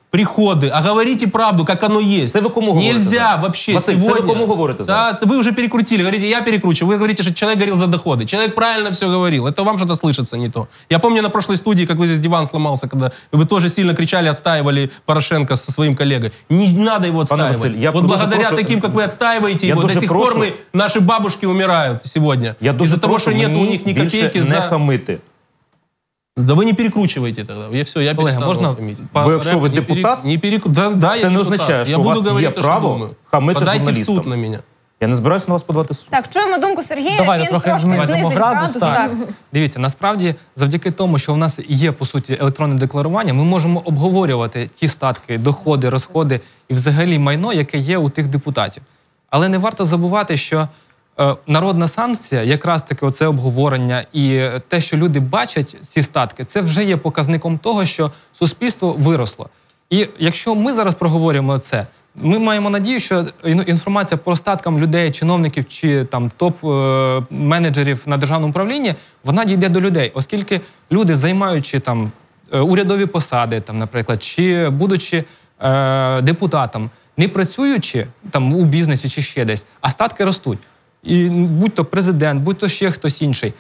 приходы, а говорите правду, как оно есть. Це ви кому говорите? Нельзя вообще Василь, сегодня... це ви кому говорите зараз? Да, вы уже перекрутили, говорите, я перекручиваю. Вы говорите, что человек говорил за доходы. Человек правильно все говорил. Это вам что-то слышится не то. Я помню на прошлой студии, как вы здесь диван сломался, когда вы тоже сильно кричали, отстаивали Порошенко со своим коллегой. Не надо его отстаивать. Василь, я вот дуже благодаря прошу... таким, как вы отстаиваете его, до дуже сих прошу... пор наши бабушки умирают сегодня. Из-за того, что нет у них ни копейки за... не хамити. Да вы не перекручивайте тогда. Я все, я перестану. Можно? Бо якщо ви депутат, да, це не означає, що у вас є право хамити подайте журналістам. в суд на мене. Я не збираюся на вас подавати в суд. Так, чуємо думку Сергія. Давайте Він трохи трошки знизимо знизить градус, так. Дивіться, насправді, завдяки тому, що у нас є, по суті, електронне декларування, ми можемо обговорювати ті статки, доходи, розходи і взагалі майно, яке є у тих депутатів. Але не варто забувати, що народна санкція, якраз таки оце обговорення і те, що люди бачать ці статки, це вже є показником того, що суспільство виросло. І якщо ми зараз проговорюємо це, ми маємо надію, що інформація по статкам людей, чиновників чи там топ-менеджерів на державному управлінні, вона дійде до людей, оскільки люди, займаючи там урядові посади, там, наприклад, чи будучи депутатом, не працюючи там у бізнесі чи ще десь, а статки ростуть. І будь-то президент, будь-то ще хтось інший,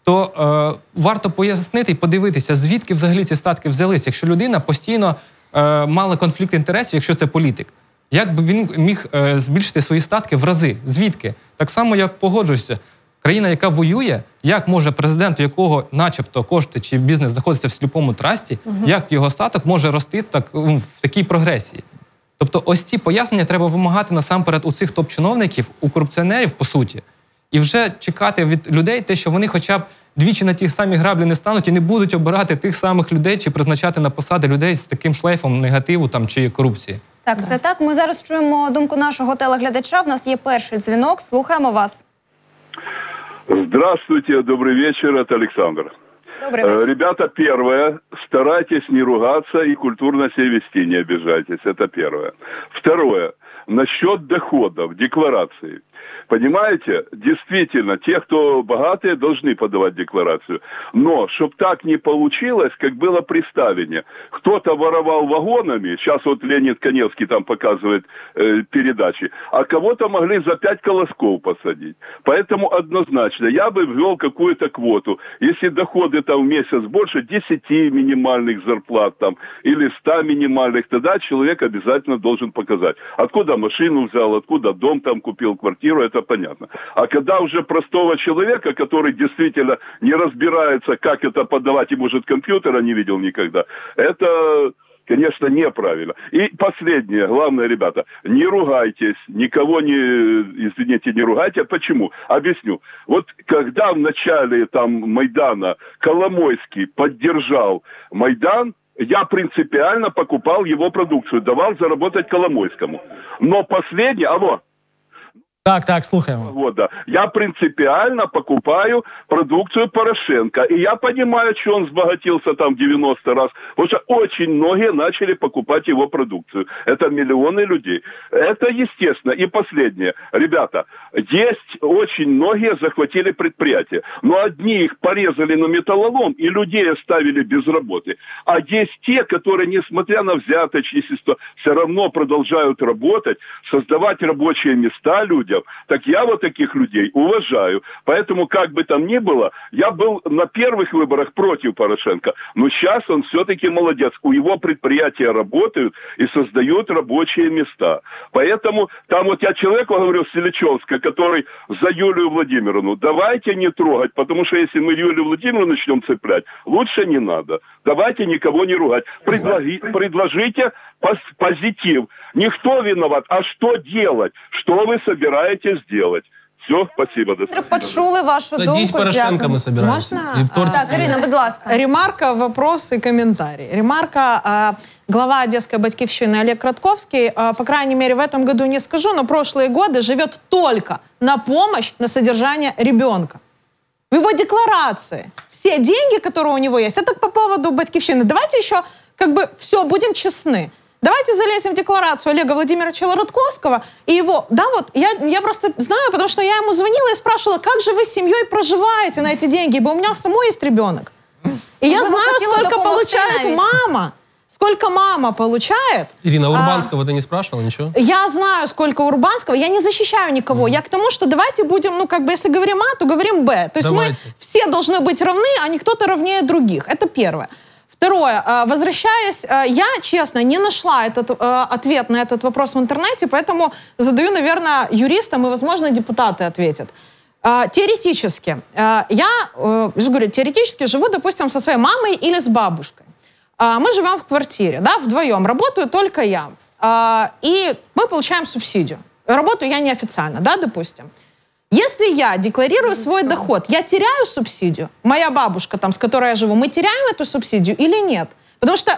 то варто пояснити і подивитися, звідки взагалі ці статки взялись, якщо людина постійно мала конфлікт інтересів, якщо це політик. Як би він міг збільшити свої статки в рази? Звідки? Так само, як погоджуюся, країна, яка воює, як може президент, у якого начебто кошти чи бізнес знаходиться в сліпому трасті, як його статок може рости так, в такій прогресії? Тобто ось ці пояснення треба вимагати насамперед у цих топ-чиновників, у корупціонерів, по суті, і вже чекати від людей те, що вони хоча б двічі на ті самі граблі не стануть і не будуть обирати тих самих людей чи призначати на посади людей з таким шлейфом негативу там, чи корупції. Так, це так. Ми зараз чуємо думку нашого телеглядача. В нас є перший дзвінок. Слухаємо вас. Здравствуйте, добрый вечер, это Александр. Добрый вечер. Ребята, первое, старайтесь не ругаться и культурно себя вести, не обижайтесь, это первое. Второе, насчет доходов, декларации. Понимаете, действительно, те, кто богатые, должны подавать декларацию. Но, чтобы так не получилось, как было представление. Кто-то воровал вагонами, сейчас вот Леонид Каневский там показывает передачи, а кого-то могли за 5 колосков посадить. Поэтому однозначно, я бы ввел какую-то квоту. Если доходы там в месяц больше 10 минимальных зарплат там, или 100 минимальных, тогда человек обязательно должен показать. Откуда машину взял, откуда дом там купил, квартиру, это понятно. А когда уже простого человека, который действительно не разбирается, как это подавать, и, может, компьютера не видел никогда, это, конечно, неправильно. И последнее, главное, ребята, не ругайтесь, никого не, извините, не ругайте. Почему? Объясню. Вот когда в начале там Майдана Коломойский поддержал Майдан, я принципиально покупал его продукцию, давал заработать Коломойскому. Но последнее... Алло. Так, слухаємо. Вот, да. Я принципиально покупаю продукцию Порошенко. И я понимаю, что он сбогатился там 90 раз. Потому что очень многие начали покупать его продукцию. Это миллионы людей. Это естественно. И последнее. Ребята, есть очень многие захватили предприятия. Но одни их порезали на металлолом и людей оставили без работы. А есть те, которые, несмотря на взяточничество, все равно продолжают работать, создавать рабочие места людям. Так я вот таких людей уважаю. Поэтому, как бы там ни было, я был на первых выборах против Порошенко. Но сейчас он все-таки молодец. У его предприятия работают и создают рабочие места. Поэтому там вот я человеку говорю с Ильичевска, который за Юлию Владимировну, давайте не трогать, потому что если мы Юлию Владимировну начнем цеплять, лучше не надо. Давайте никого не ругать. Предложите позитив. Не кто виноват, а что делать? Что вы собираетесь делать? Все, спасибо. До свидания. Почули вашу Садить думку. Порошенко мы собираемся. Можно? И торт... Так, Ірина, будь ласка. Ремарка, вопрос и комментарий. Ремарка. Глава Одесской Батьковщины Олег Кратковский, по крайней мере, в этом году не скажу, но прошлые годы живет только на помощь на содержание ребенка. В его декларации все деньги, которые у него есть, это по поводу Батьковщины. Давайте еще как бы все, будем честны. Давайте залезем в декларацию Олега Владимировича Лоратковского и его... Да, вот я просто знаю, потому что я ему звонила и спрашивала, как же вы с семьей проживаете на эти деньги, ибо у меня самой есть ребенок. И я знаю, сколько получает мама. сколько мама получает. Ирина, Урбанского ты не спрашивала, ничего? Я знаю, сколько Урбанского, я не защищаю никого. Я к тому, что давайте будем, ну, как бы, если говорим А, то говорим Б. То есть мы все должны быть равны, а не кто-то равнее других. Это первое. Второе, возвращаясь, я, честно, не нашла ответ на этот вопрос в интернете, поэтому задаю, наверное, юристам, и, возможно, депутаты ответят. Теоретически, я же говорю, теоретически живу, допустим, со своей мамой или с бабушкой. Мы живем в квартире, да, вдвоем, работаю только я. И мы получаем субсидию. Работаю я неофициально, да, допустим. Если я декларирую свой доход, я теряю субсидию? Моя бабушка, там, с которой я живу, мы теряем эту субсидию или нет? Потому что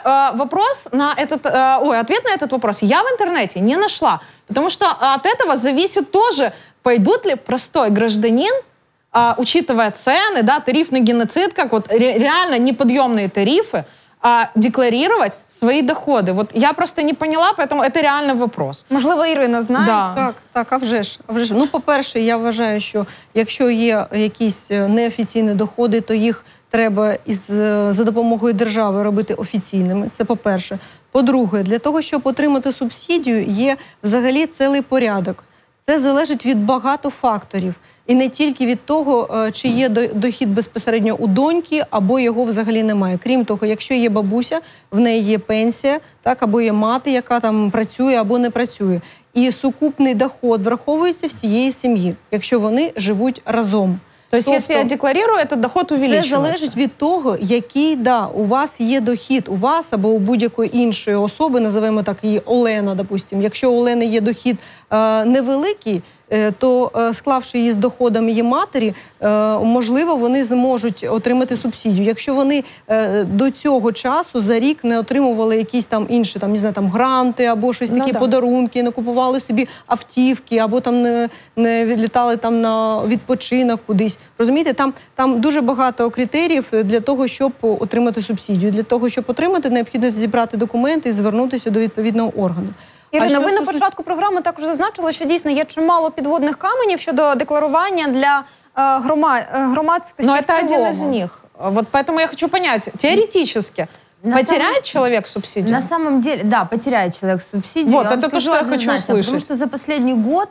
ответ на этот вопрос я в интернете не нашла. Потому что от этого зависит тоже, пойдут ли простой гражданин, учитывая цены, да, тарифный геноцид, как вот реально неподъемные тарифы, декларировать свої доходи. От я просто не поняла, поэтому это реальний вопрос. Можливо, Ірина знає? Да. Так, а вже ж. Ну, по-перше, я вважаю, що якщо є якісь неофіційні доходи, то їх треба за допомогою держави робити офіційними. Це по-перше. По-друге, для того, щоб отримати субсидію, є взагалі цілий порядок. Це залежить від багато факторів. І не тільки від того, чи є дохід безпосередньо у доньки, або його взагалі немає. Крім того, якщо є бабуся, в неї є пенсія, так, або є мати, яка там працює або не працює. І сукупний доход враховується всієї сім'ї, якщо вони живуть разом. Тобто, якщо я декларую, этот доход увеличується? Це залежить від того, який, у вас є дохід, у вас або у будь-якої іншої особи, називаємо так її Олена, допустим. Якщо у Олени є дохід невеликий, то склавши її з доходом її матері, можливо, вони зможуть отримати субсидію. Якщо вони до цього часу за рік не отримували якісь там інші, там, не знаю, там гранти або щось такі подарунки, не купували собі автівки, або там не відлітали там на відпочинок кудись. Розумієте, там дуже багато критеріїв для того, щоб отримати субсидію. Для того, щоб отримати, необхідно зібрати документи і звернутися до відповідного органу. Ірина, ви на початку програми також зазначили, що дійсно є чимало підводних каменів щодо декларування для громадськості в це цілому. один из них. Вот поэтому я хочу понять, теоретически, потеряет человек субсидию? На самом деле, да, потеряет человек субсидию. Вот, это то, что я хочу услышать. Потому что за последний год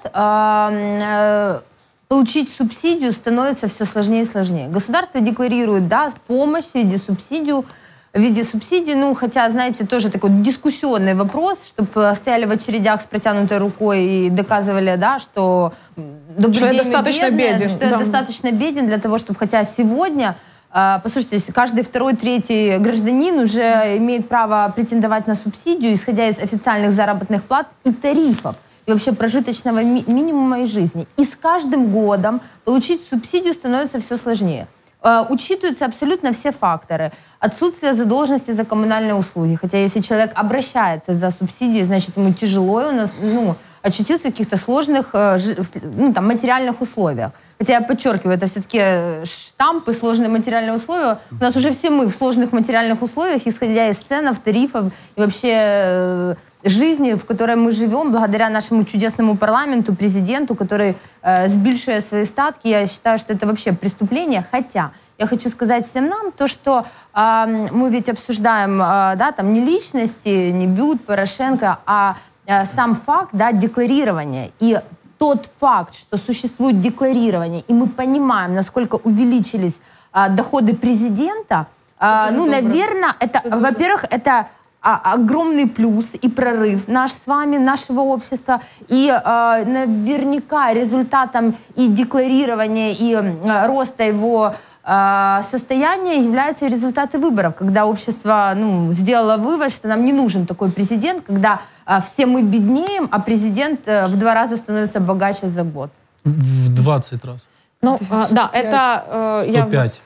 получить субсидию становится все сложнее и сложнее. Государство декларирует, да, помощь в виде субсидий, ну, хотя, знаете, тоже такой дискуссионный вопрос, чтобы стояли в очередях с протянутой рукой и доказывали, да, что я достаточно беден. Что я достаточно беден для того, чтобы, хотя сегодня, послушайте, каждый второй, третий гражданин уже имеет право претендовать на субсидию, исходя из официальных заработных плат и тарифов, и вообще прожиточного минимума и жизни. И с каждым годом получить субсидию становится все сложнее. Учитываются абсолютно все факторы. Отсутствие задолженности за коммунальные услуги. Хотя если человек обращается за субсидией, значит, ему тяжело, и у нас, очутиться в каких-то сложных материальных условиях. Хотя я подчеркиваю, это все-таки штампы, сложные материальные условия. У нас уже все мы в сложных материальных условиях, исходя из ценов, тарифов и вообще жизни, в которой мы живем, благодаря нашему чудесному парламенту, президенту, который збільшує свои статки. Я считаю, что это вообще преступление. Хотя я хочу сказать всем нам то, что мы ведь обсуждаем, да, там не личности, не Бют, Порошенко, а сам факт, да, декларирования. И тот факт, что существует декларирование, и мы понимаем, насколько увеличились доходы президента, наверное, это, во-первых, это огромный плюс и прорыв наш с вами, нашего общества. И наверняка результатом и декларирования, и роста его состояния являются результаты выборов, когда общество сделало вывод, что нам не нужен такой президент, когда все мы беднеем, а президент в 2 раза становится богаче за год. В 20 раз. Ну, да, это... 105.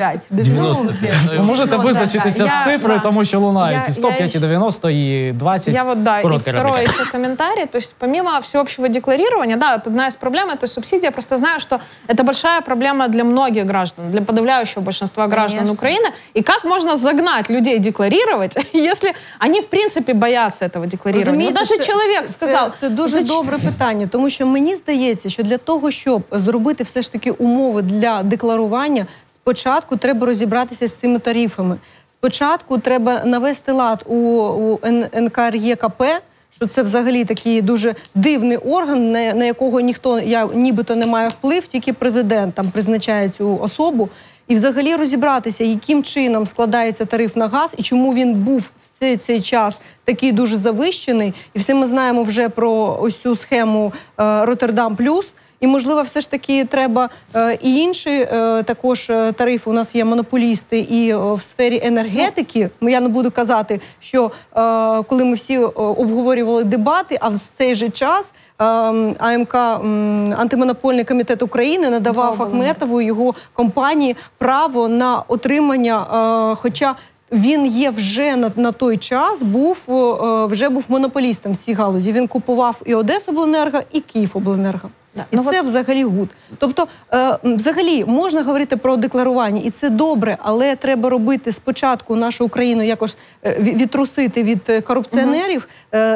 95. Ви можете визначитися з цифрою, тому що лунають ці 105 і 90 і 20. Я вот, да, и второй еще комментарий. То есть помимо всеобщего декларирования, да, вот одна из проблем — это субсидия. Я просто знаю, что это большая проблема для многих граждан, для подавляющего большинства граждан Украины. И как можно загнать людей декларировать, если они, в принципе, боятся этого декларирования? Даже человек сказав... Це дуже добре питання, тому що мені здається, що для того, щоб зробити все ж таки умови для декларування, спочатку треба розібратися з цими тарифами. спочатку треба навести лад у НКРЕКП, що це взагалі такий дуже дивний орган, на якого ніхто нібито не має вплив, тільки президент там призначає цю особу. І взагалі розібратися, яким чином складається тариф на газ і чому він був все цей час такий дуже завищений. І всі ми знаємо вже про ось цю схему «Роттердам плюс». І, можливо, все ж таки треба і інші також тарифи. У нас є монополісти і в сфері енергетики. Я не буду казати, що коли ми всі обговорювали дебати, а в цей же час АМК, Антимонопольний комітет України, надавав Ахметову і його компанії право на отримання, хоча він є вже на той час, вже був монополістом в цій галузі. Він купував і Одесобленерго, і Київобленерго. І це взагалі гуд. Тобто, взагалі, можна говорити про декларування, і це добре, але треба робити спочатку нашу Україну якось відтрусити від корупціонерів,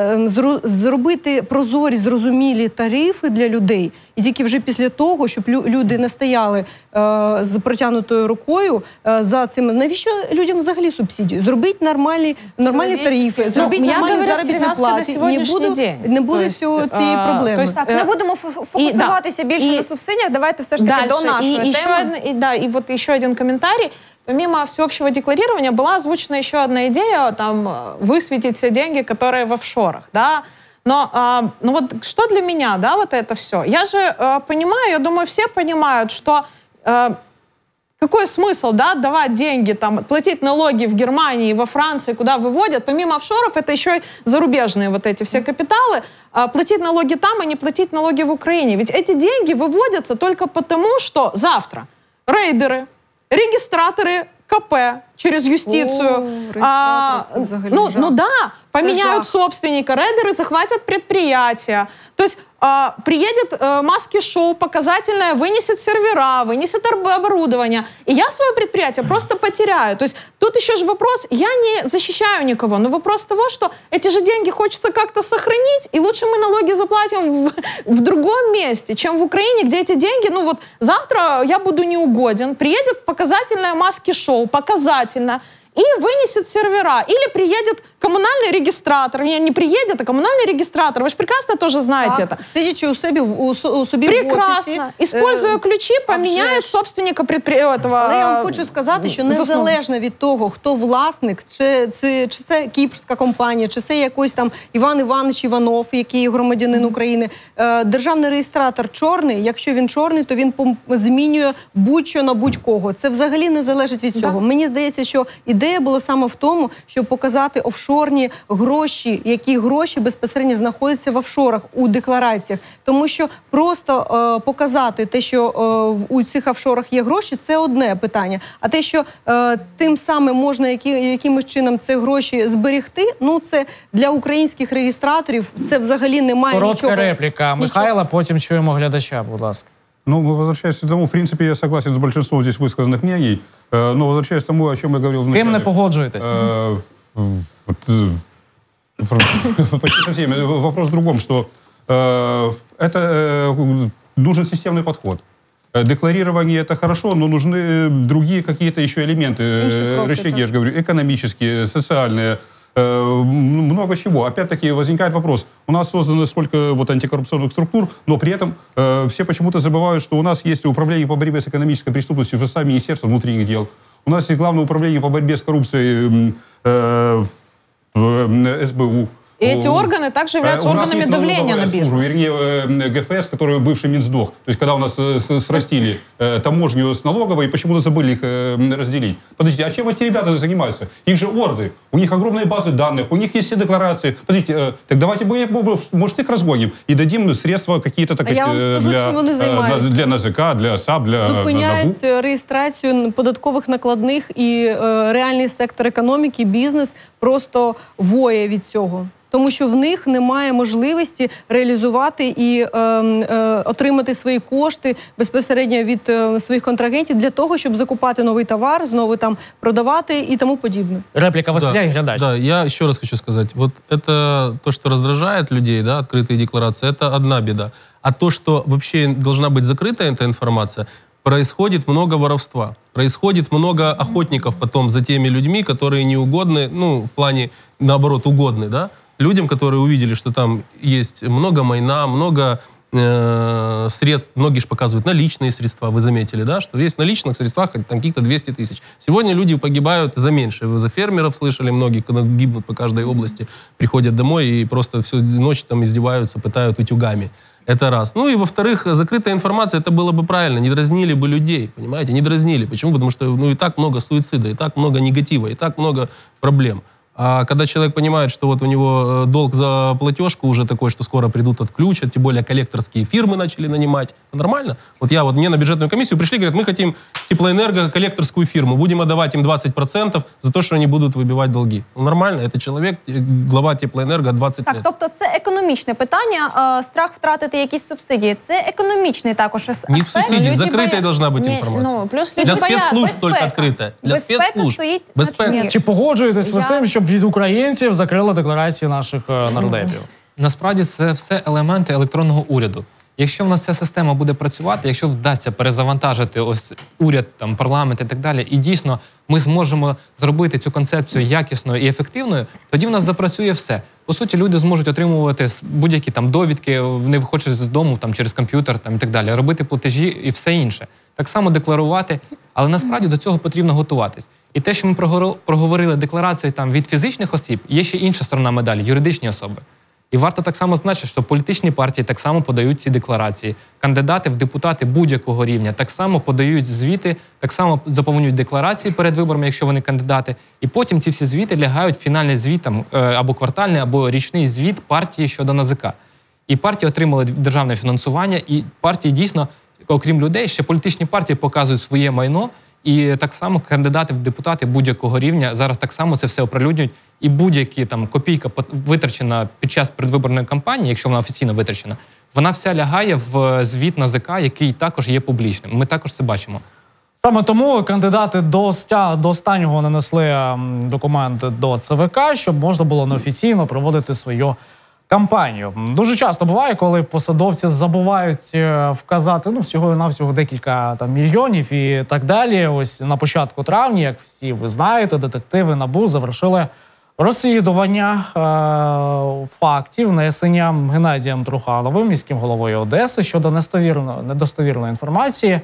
зробити прозорі, зрозумілі тарифи для людей. І тільки вже після того, щоб люди не стояли з протягнутою рукою за цим. Навіщо людям взагалі субсидію? Зробіть нормальні тарифи, зробіть нормальні заробітні плати. Не буде цієї проблеми. Так, не будемо фокусуватися більше на субсидіях, давайте все ж таки до нашої теми. Да, и вот еще один комментарий. Помимо всеобщего декларирования была озвучена еще одна идея, там, высветить все деньги, которые в офшорах, да. Но ну вот что для меня, да, вот это все? Я же понимаю, я думаю, все понимают, что какой смысл, да, давать деньги, там, платить налоги в Германии, во Франции, куда выводят, помимо офшоров, это еще и зарубежные вот эти все капиталы, платить налоги там, а не платить налоги в Украине. Ведь эти деньги выводятся только потому, что завтра рейдеры, регистраторы КП через юстицию, ну да, поменяют собственника, рейдеры захватят предприятия. То есть приедет маски-шоу показательное, вынесет сервера, вынесет оборудование, и я свое предприятие просто потеряю. То есть тут еще же вопрос, я не защищаю никого, но вопрос того, что эти же деньги хочется как-то сохранить, и лучше мы налоги заплатим в другом месте, чем в Украине, где эти деньги, ну вот завтра я буду неугоден, приедет показательное маски-шоу, показательно, и вынесет сервера. Или приедет коммунальный регистратор. Не приедет, а коммунальный регистратор. Вы же прекрасно тоже знаете это. Сидячи у себе прекрасно. Используя ключи, поменяет собственника предприятия. Але я вам хочу сказати, що незалежно від того, хто власник, чи це кіпрська компанія, чи це якийсь там Іван Іванович Іванов, який громадянин України, державний реєстратор чорний, якщо він чорний, то він змінює будь-що на будь-кого. Це взагалі не залежить від цього. Мені здається, що ідея була саме в тому, щоб показати офшорні гроші, які гроші безпосередньо знаходяться в офшорах у деклараціях. Тому що просто показати те, що у цих офшорах є гроші, це одне питання. А те, що тим самим можна якимось чином ці гроші зберегти, ну це для українських реєстраторів, це взагалі немає нічого. Коротка репліка Михайла, потім чуємо глядача, будь ласка. Ну, возвращаясь к тому, в принципе, я согласен с большинством здесь высказанных мнений, но возвращаясь к тому, о чем я говорил вначале. С кем не погоджуетесь? Почти со всеми. Вопрос в другом, что это нужен системный подход. Декларирование – это хорошо, но нужны другие какие-то еще элементы, рычаги, я же говорю, экономические, социальные, много чего. Опять-таки возникает вопрос. У нас создано сколько вот антикоррупционных структур, но при этом все почему-то забывают, что у нас есть управление по борьбе с экономической преступностью в составе Министерства внутренних дел. У нас есть Главное управление по борьбе с коррупцией СБУ. И эти органы также являются органами давления на бизнес. Вернее, ГФС, который бывший Минсдох. То есть, когда у нас срастили таможню с налоговой, почему-то забыли их разделить. Подождите, а чем эти ребята занимаются? Их же орды. У них огромные базы данных, у них есть все декларации. Подождите, так давайте мы, может, их разгоним и дадим средства какие-то для НАЗК, для САП, для НАБУ. Зупиняють реєстрацію податкових накладних і реальний сектор економіки, бізнес просто воє від цього. Тому що в них немає можливості реалізувати і отримати свої кошти безпосередньо від своїх контрагентів для того, щоб закупати новий товар, знову там продавати і тому подібне. Реплика Василя и глядач. Да, я еще раз хочу сказать. Вот это то, что раздражает людей, да, открытые декларации, это одна беда. А то, что вообще должна быть закрыта эта информация, происходит много воровства. Происходит много охотников потом за теми людьми, которые не угодны, ну, в плане, наоборот, угодны, да, людям, которые увидели, что там есть много майна, много средств, многие же показывают наличные средства, вы заметили, да, что есть в наличных средствах там каких-то 200 тысяч. Сегодня люди погибают за меньше. Вы за фермеров слышали, многие, когда гибнут по каждой области, приходят домой и просто всю ночь там издеваются, пытают утюгами. Это раз. Ну и во-вторых, закрытая информация, это было бы правильно, не дразнили бы людей, понимаете, не дразнили. Почему? Потому что ну, и так много суицида, и так много негатива, и так много проблем. А когда человек понимает, что вот у него долг за платежку уже такой, что скоро придут, отключат, тем более коллекторские фирмы начали нанимать, это нормально. Вот мне на бюджетную комиссию пришли, говорят, мы хотим теплоэнерго коллекторскую фирму, будем отдавать им 20% за то, что они будут выбивать долги. Ну, нормально, это человек, глава теплоэнерго 20 так, лет. тобто це економічне питання, страх втратити якісь субсидії. Це економічний також аспект. Не в субсидии, закрытая должна быть информация. Ну, плюс люди Для боятся. спецслужб только открытая. Для Безпека спецслужб. стоїть Безпека. на чолі. Чи погоджуєтесь ви з тим, щоб від українців закрили декларації наших нардепів? Насправді це все елементи електронного уряду. Якщо в нас ця система буде працювати, якщо вдасться перезавантажити ось уряд, там, парламент і так далі, і дійсно ми зможемо зробити цю концепцію якісною і ефективною, тоді в нас запрацює все. По суті, люди зможуть отримувати будь-які там довідки, вони виходять з дому там, через комп'ютер там, і так далі, робити платежі і все інше. Так само декларувати, але насправді до цього потрібно готуватись. І те, що ми проговорили декларації там, від фізичних осіб, є ще інша сторона медалі – юридичні особи. І варто так само значити, що політичні партії так само подають ці декларації. Кандидати в депутати будь-якого рівня так само подають звіти, так само заповнюють декларації перед виборами, якщо вони кандидати. І потім ці всі звіти лягають в фінальний звіт, там, або квартальний, або річний звіт партії щодо НАЗК. І партії отримали державне фінансування, і партії дійсно, окрім людей, ще політичні партії показують своє майно, і так само кандидати в депутати будь-якого рівня зараз так само це все оприлюднюють. І будь-які там копійка витрачена під час передвиборної кампанії, якщо вона офіційно витрачена, вона вся лягає в звіт НАЗК, який також є публічним. Ми також це бачимо. Саме тому кандидати до останнього нанесли документ до ЦВК, щоб можна було неофіційно проводити свою кампанію. Дуже часто буває, коли посадовці забувають вказати всього-навсього декілька там мільйонів і так далі. Ось на початку травня, як всі ви знаєте, детективи НАБУ завершили розслідування фактів внесення Геннадієм Трухановим, міським головою Одеси, щодо недостовірної інформації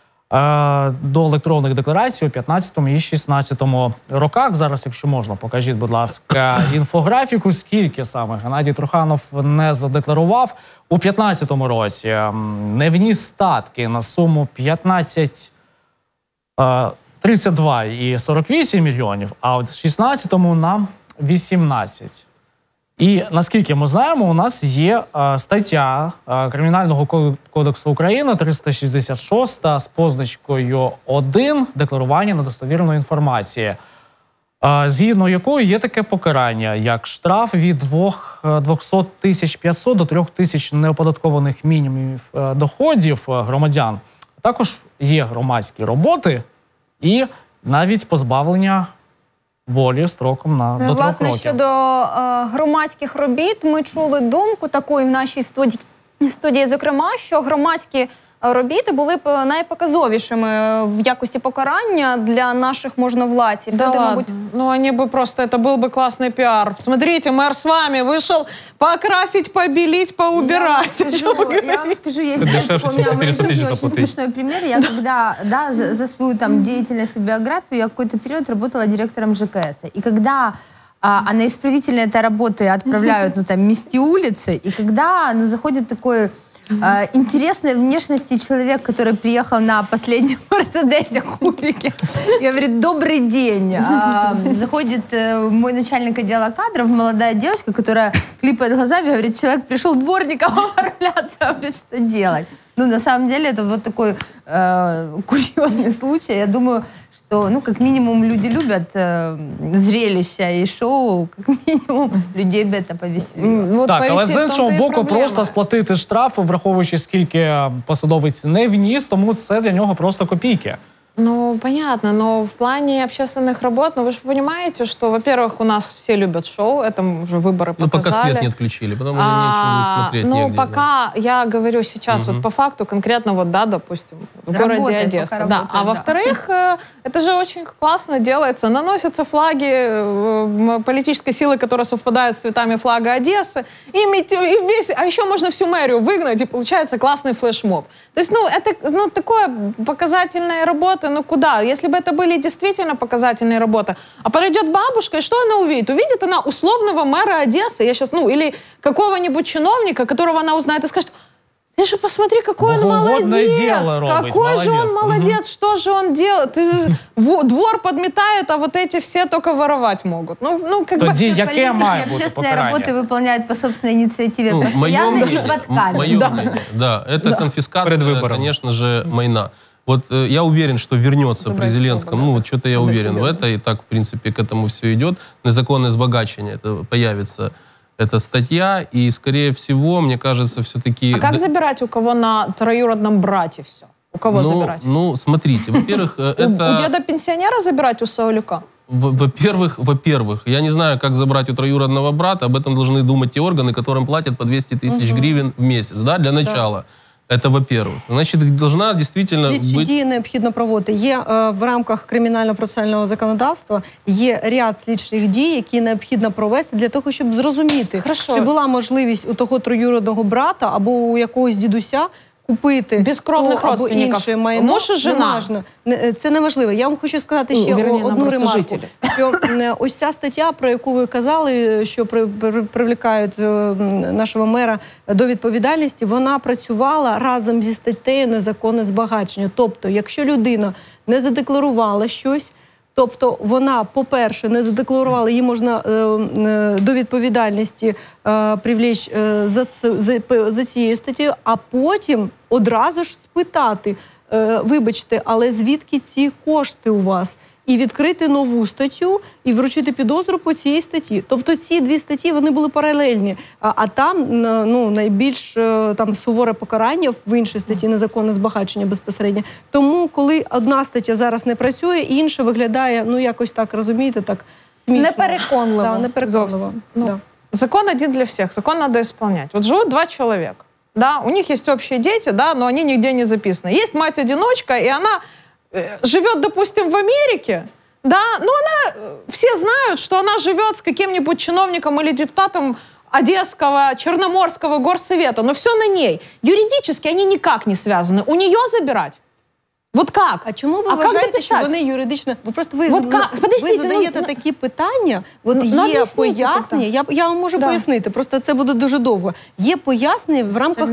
до електронних декларацій у 2015 і 2016 роках. Зараз, якщо можна, покажіть, будь ласка, інфографіку, скільки саме Геннадій Труханов не задекларував. У 2015 році не вніс статки на суму 32,48 мільйонів, а от в 2016-му на 18. І, наскільки ми знаємо, у нас є стаття Кримінального кодексу України 366 з позначкою 1 «Декларування недостовірної інформації», згідно якої є таке покарання, як штраф від 200 500 до 3 тисяч неоподаткованих мінімумів доходів громадян. Також є громадські роботи і навіть позбавлення волі строком до 3 років. Власне, щодо громадських робіт, ми чули думку таку і в нашій студії, зокрема, що громадські робіти були б найпоказовішими в якості покарання для наших можновладців. Да ладно. Ну, они бы просто, это был бы классный пиар. Смотрите, мэр с вами вышел покрасить, побелить, поубирать. Я вам скажу, есть у меня в моей жизни очень смешной пример. Я когда за свою там деятельность и биографию, я какой-то период работала директором ЖКС. И когда на исправительные работы отправляют, мести улицы, и когда заходит такой интересной внешности человек, который приехал на последнем Мерседесе кубике и говорит: добрый день. Заходит мой начальник отдела кадров, молодая девочка, которая клипает глазами, говорит: человек пришел дворником оформляться, говорит, что делать. Ну, на самом деле, это вот такой курьезный случай. Я думаю, что, как минимум, люди любят зрелища і шоу, як мінімум, людей би це повеселило. Так, але з іншого боку, просто сплатити штраф, враховуючи, скільки посадовець не вніс, тому це для нього просто копійки. Ну, понятно, но в плане общественных работ, ну, вы же понимаете, что, во-первых, у нас все любят шоу, это уже выборы показали. Ну, пока свет не отключили, потом уже нечего будет смотреть. Ну, негде, пока, я говорю сейчас вот по факту, конкретно вот, да, допустим, в городе Одесса. Да. А во-вторых, это же очень классно делается, наносятся флаги политической силы, которая совпадает с цветами флага Одессы, а еще можно всю мэрию выгнать, и получается классный флешмоб. То есть, ну, это такое показательная работа, ну куда? Если бы это были действительно показательные работы. А подойдет бабушка, и что она увидит? Увидит она условного мэра Одессы, я сейчас, ну, или какого-нибудь чиновника, которого она узнает и скажет: ты же посмотри, какой он молодец, какой же он молодец, что же он делает. Двор подметает, а вот эти все только воровать могут. Ну, как бы... Яке має бути Общественные покарання? работы выполняют по собственной инициативе, Ну, постоянно и подками. Мое мнение, да, это конфискация, конечно же, майна. Вот я уверен, что вернется в президентском, ну вот что-то я уверен в это, и так, в принципе, к этому все идет. Незаконное сбагачивание, это появится эта статья, и, скорее всего, мне кажется, все-таки... А как забирать у кого на троюродном брате все? У кого забирать? Ну, смотрите, во-первых, это... У деда-пенсионера забирать у Саулюка? Во-первых, я не знаю, как забрать у троюродного брата, об этом должны думать те органы, которым платят по 200 тысяч гривен в месяц, да, для начала. Это во-первых. Значить, должна дійсно Слідчі дії необхідно проводити. Є в рамках кримінально-процесуального законодавства є ряд слідчих дій, які необхідно провести для того, щоб зрозуміти, чи була можливість у того троюродного брата або у якогось дідуся купити безкровних або інше майно. Муж і жена. Це неважливо. Я вам хочу сказати ще одну ремарку. Що ось ця стаття, про яку ви казали, що привлекають нашого мера до відповідальності, вона працювала разом зі статтею незаконне збагачення. Тобто, якщо людина не задекларувала щось, тобто вона, по-перше, не задекларувала, її можна до відповідальності привлечь за цією статтею, а потім одразу ж спитати: вибачте, але звідки ці кошти у вас? І відкрити нову статтю, і вручити підозру по цій статті. Тобто ці дві статті, вони були паралельні. А там, ну, найбільш там суворе покарання в іншій статті незаконне збагачення безпосередньо. Тому, коли одна стаття зараз не працює, інша виглядає, ну, якось так, розумієте, так смішно. Непереконливо. Да, непереконливо. Да. Закон один для всех, закон надо исполнять. Вот живут два человека, да, у них есть общие дети, да, но они нигде не записаны. Есть мать-одиночка, и она живет, допустим, в Америке, да, но все знают, что она живет с каким-нибудь чиновником или депутатом Одесского, Черноморского горсовета, но все на ней. Юридически они никак не связаны. У нее забирать? Вот как? А чому ви вважаєте, що вони юридично... Ви просто ви задаєте такі питання, от є пояснення, я вам можу пояснити, просто це буде дуже довго. Є пояснення в рамках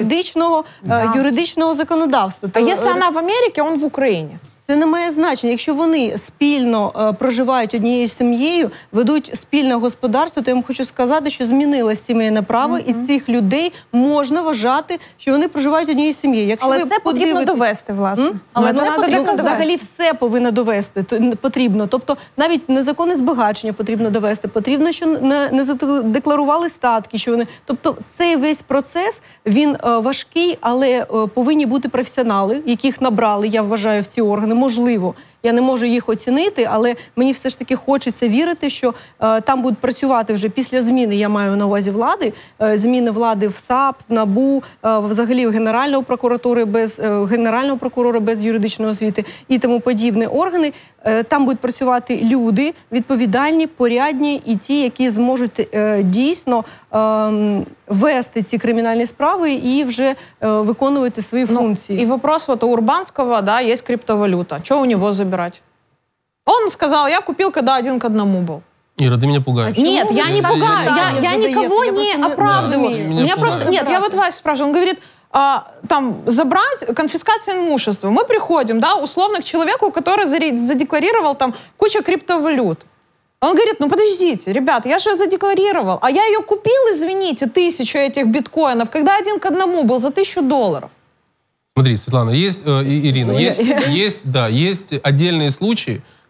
юридичного законодавства. А якщо вона в Америці, він в Україні? Це не має значення. Якщо вони спільно проживають однією сім'єю, ведуть спільне господарство, то я вам хочу сказати, що змінилось сімейне право, і цих людей можна вважати, що вони проживають однією сім'єю. Але це потрібно довести, власне. Але це потрібно, взагалі все повинно довести, потрібно. Тобто навіть незаконне збагачення потрібно довести, потрібно, що не задекларували статки, що вони... Тобто цей весь процес, він важкий, але повинні бути професіонали, яких набрали, я вважаю, в ці органи. Можливо, я не можу їх оцінити, але мені все ж таки хочеться вірити, що там будуть працювати вже після зміни, я маю на увазі влади, зміни влади в САП, в НАБУ, взагалі в Генерального прокурора без юридичної освіти і тому подібні органи. Там будуть працювати люди відповідальні, порядні і ті, які зможуть дійсно вести ці кримінальні справи і вже виконувати свої функції. И вопрос вот у Урбанского, да, есть криптовалюта. Что у него забирать? Он сказал, я купил, когда 1 к 1 был. Ира, ты меня пугаешь. Нет, я не пугаю, я никого не оправдываю. Меня просто... Нет, я вот Вася спрашиваю, он говорит, там, забрать, конфискация имущества. Мы приходим, да, условно к человеку, который задекларировал там кучу криптовалют. Он говорит, ну подождите, ребят, я же задекларировал, а я ее купил, извините, 1000 этих биткоинов, когда 1 к 1 был за $1000. Смотри, Светлана, есть, Ирина, есть отдельные случаи,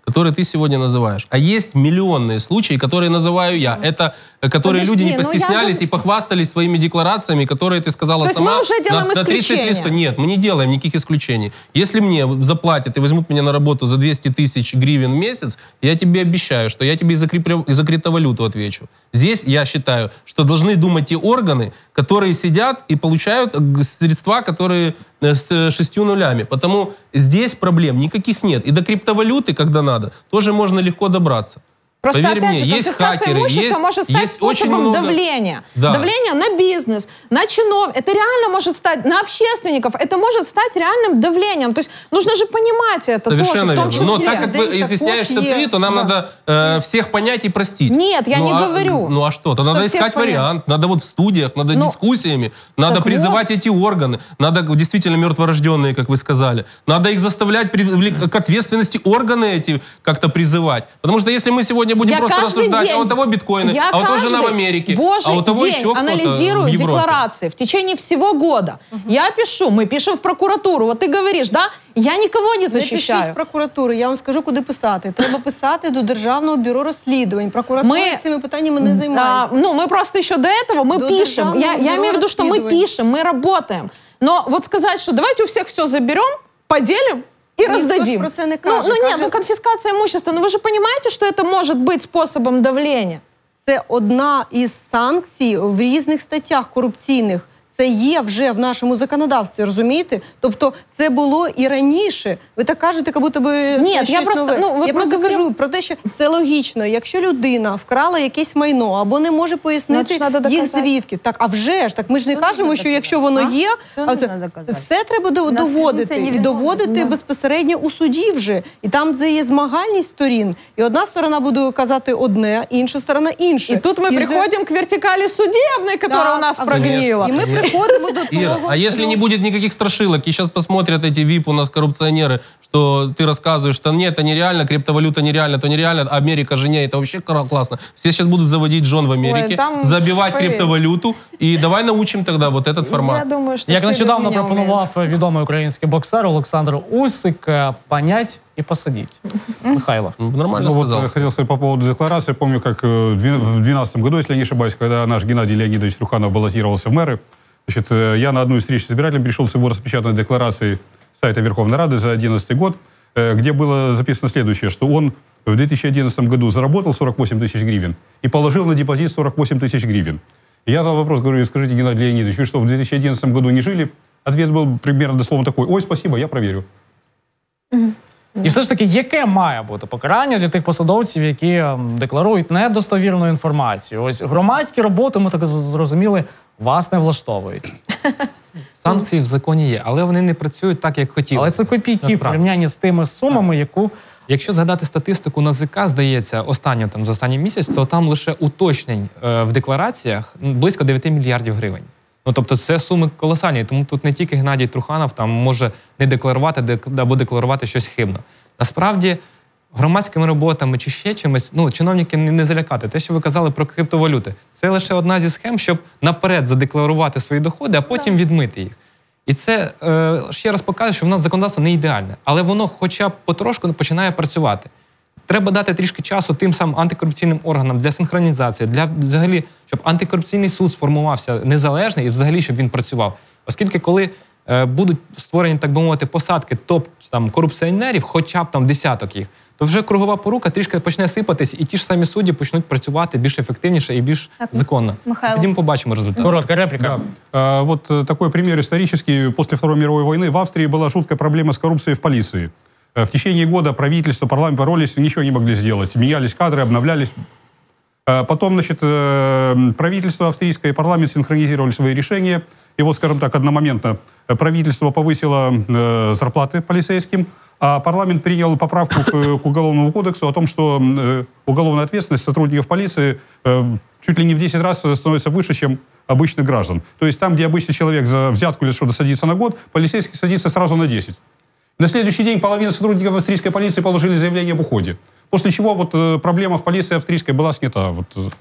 которые ты сегодня называешь. А есть миллионные случаи, которые называю я. Это которые люди не постеснялись и похвастались своими декларациями, которые ты сказала сама. То есть мы уже делаем на 30 листов. Нет, мы не делаем никаких исключений. Если мне заплатят и возьмут меня на работу за 200 тысяч гривен в месяц, я тебе обещаю, что я тебе из-за криптовалюту отвечу. Здесь я считаю, что должны думать те органы, которые сидят и получают средства, которые с 6 нулями. Потому здесь проблем никаких нет. И до криптовалюты, когда надо, тоже можно легко добраться. Просто, Поверь опять мне, же, есть конфискация хакеры, имущества может стать способом давления. Да. Давление на бизнес, на чинов. Это реально может стать, на общественников, это может стать реальным давлением. То есть нужно же понимать это совершенно тоже, в том числе. Но так как вы изъясняешься ты, то нам надо всех понять и простить. Нет, я не говорю. Ну а что? То надо искать вариант, надо вот в студиях, надо дискуссиями, надо призывать эти органы, надо действительно мертворожденные, как вы сказали, надо их заставлять к ответственности органы эти как-то призывать. Потому что если мы сегодня будем просто рассуждать, а у того биткоины, а у того жена в Америке, а у того еще кто-то анализирую декларации в течение всего года. Я пишу, мы пишем в прокуратуру. Вот ты говоришь, да, я никого не защищаю. Не пишіть в прокуратуру, я вам скажу, куди писати. Треба писати до Державного бюро розслідувань. Прокуратура цими питаннями не займається. Ну, мы просто еще до этого, мы пишем. Я имею в виду, что мы пишем, мы работаем. Но вот сказать, что давайте у всех все заберем, поделим, и раздадим. Про це не каже. Конфискация имущества. Но вы же понимаете, что это может быть способом давления? Це одна із санкцій в різних статтях корупційних. Це є вже в нашому законодавстві, розумієте? Тобто це було і раніше. Ви так кажете, як будто би Ні, я просто кажу про те, що це логічно. Якщо людина вкрала якесь майно або не може пояснити їх звідки. Так, а вже ж, так ми ж не кажемо, що якщо воно є, все треба доводити. І доводити безпосередньо у суді вже. І там це є змагальність сторін. І одна сторона буде казати одне, інша сторона інше. І тут ми приходимо к вертикалі судебної, яка у нас прогнила. І ми Ира, а если не будет никаких страшилок, и сейчас посмотрят эти ВИП у нас коррупционеры, что ты рассказываешь, что нет, это нереально, криптовалюта нереально, то нереально, Америка жене, это вообще классно. Все сейчас будут заводить жен в Америке, забивать криптовалюту, и давай научим тогда вот этот формат. Я думаю, що як нещодавно пропонував відомий український боксер Олександр Усик, понять и посадить. Михайло. Нормально сказал. Вот, хотел сказать по поводу декларации. Помню, как в 2012 году, если я не ошибаюсь, когда наш Геннадий Леонидович Труханов баллотировался в мэры, значит, я на одну из встреч с избирателем пришел с его распечатанной декларацией сайта Верховной Рады за 2011 год, где было записано следующее, что он в 2011 году заработал 48 тысяч гривен и положил на депозит 48 тысяч гривен. И я задал вопрос, говорю, скажите, Геннадий Леонидович, вы что, в 2011 году не жили? Ответ был примерно дословно такой: ой, спасибо, я проверю. І все ж таки, яке має бути покарання для тих посадовців, які декларують недостовірну інформацію? Ось громадські роботи, ми так зрозуміли, вас не влаштовують. Санкції в законі є, але вони не працюють так, як хотіли. Але це копійки в порівнянні з тими сумами, яку... Якщо згадати статистику НАЗК, здається, за останній місяць, то там лише уточнень в деклараціях близько 9 мільярдів гривень. Ну, тобто це суми колосальні, тому тут не тільки Геннадій Труханов там може не декларувати або декларувати щось хибно. Насправді, громадськими роботами чи ще чимось, чиновники не залякати. Те, що ви казали про криптовалюти, це лише одна зі схем, щоб наперед задекларувати свої доходи, а потім відмити їх. І це ще раз показує, що в нас законодавство не ідеальне, але воно хоча б потрошку починає працювати. Треба дати трішки часу тим самим антикорупційним органам для синхронізації, для взагалі, щоб антикорупційний суд сформувався незалежний і взагалі, щоб він працював. Оскільки коли будуть створені, так би мовити, посадки топ-корупціонерів, хоча б там десяток їх, то вже кругова порука трішки почне сипатись, і ті ж самі судді почнуть працювати більш ефективніше і більш законно. Тоді ми побачимо результат. Короткая реплика. Да. Вот такой пример исторический. После Второй мировой войны в Австрии была жуткая проблема с коррупцией в полиции. В течение года правительство, парламент боролись, ничего не могли сделать. Менялись кадры, обновлялись. Потом, значит, правительство австрийское и парламент синхронизировали свои решения. И вот, скажем так, одномоментно правительство повысило зарплаты полицейским, а парламент принял поправку к Уголовному кодексу о том, что уголовная ответственность сотрудников полиции чуть ли не в 10 раз становится выше, чем обычных граждан. То есть там, где обычный человек за взятку или что-то садится на год, полицейский садится сразу на 10. На следующий день половина сотрудников австрийской полиции положили заявление об уходе. После чего вот проблема в полиции австрийской была снята. Вот.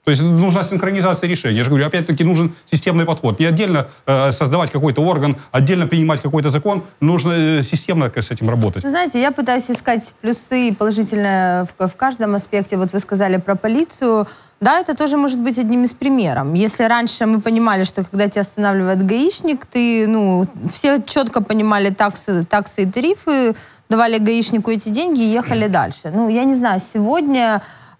То есть нужна синхронизация решений. Я же говорю, опять-таки нужен системный подход. Не отдельно создавать какой-то орган, отдельно принимать какой-то закон. Нужно системно с этим работать. Знаете, я пытаюсь искать плюсы положительные в каждом аспекте. Вот вы сказали про полицию. Да, это тоже может быть одним из примеров. Если раньше мы понимали, что когда тебя останавливает гаишник, все четко понимали таксы и тарифы, давали гаишнику эти деньги и ехали дальше. Я не знаю, сегодня...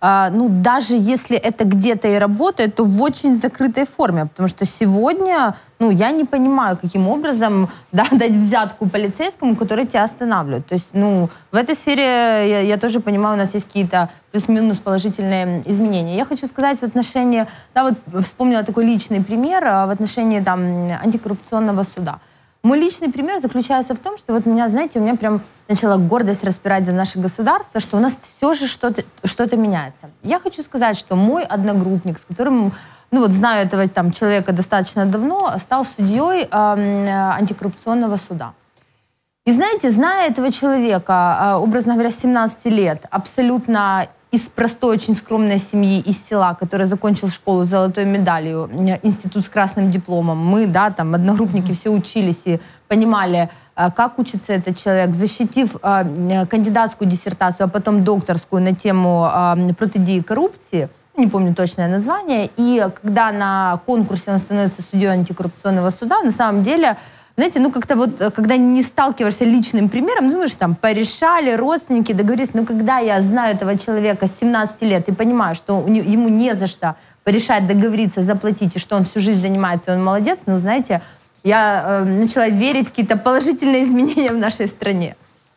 даже если это где-то и работает, то в очень закрытой форме. Потому что сегодня, я не понимаю, каким образом дать взятку полицейскому, который тебя останавливает. То есть, в этой сфере я тоже понимаю, у нас есть какие-то плюс-минус положительные изменения. Я хочу сказать в отношении, вспомнила такой личный пример в отношении антикоррупционного суда. Мой личный пример заключается в том, что у меня прям начала гордость распирать за наше государство, что у нас все же что-то меняется. Я хочу сказать, что мой одногруппник, с которым, знаю этого человека достаточно давно, стал судьей антикоррупционного суда. И знаете, зная этого человека, образно говоря, с 17 лет, абсолютно из простой, очень скромной семьи, из села, который закончил школу с золотой медалью, институт с красным дипломом. Мы, одногруппники, все учились и понимали, как учится этот человек. Защитив кандидатскую диссертацию, а потом докторскую на тему протидии коррупции, не помню точное название, и когда на конкурсе он становится судьей антикоррупционного суда, на самом деле... Знаете, когда не сталкиваешься личным примером, думаешь, порешали, родственники, договорились. Но когда я знаю этого человека с 17 лет и понимаю, что ему не за что порешать, договориться, заплатить, и что он всю жизнь занимается, он молодец, знаете, я начала верить в какие-то положительные изменения в нашей стране.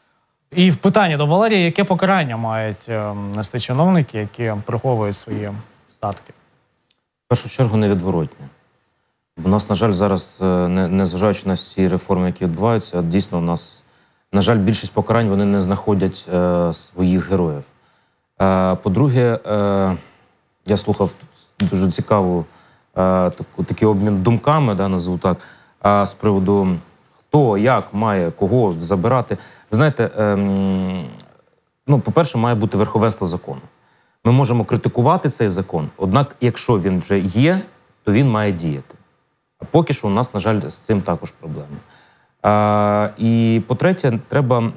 І питання до Валерії: яке покарання мають нести чиновники, які приховують свої статки? В першу чергу невідворотне. У нас, на жаль, зараз, незважаючи на всі реформи, які відбуваються, дійсно у нас, на жаль, більшість покарань вони не знаходять своїх героїв. По-друге, я слухав дуже цікаву такий обмін думками, назву так, з приводу хто, як має, кого забирати. Ви знаєте, по-перше, має бути верховенство закону. Ми можемо критикувати цей закон, однак, якщо він вже є, то він має діяти. А поки що у нас, на жаль, з цим також проблеми. І, по-третє, треба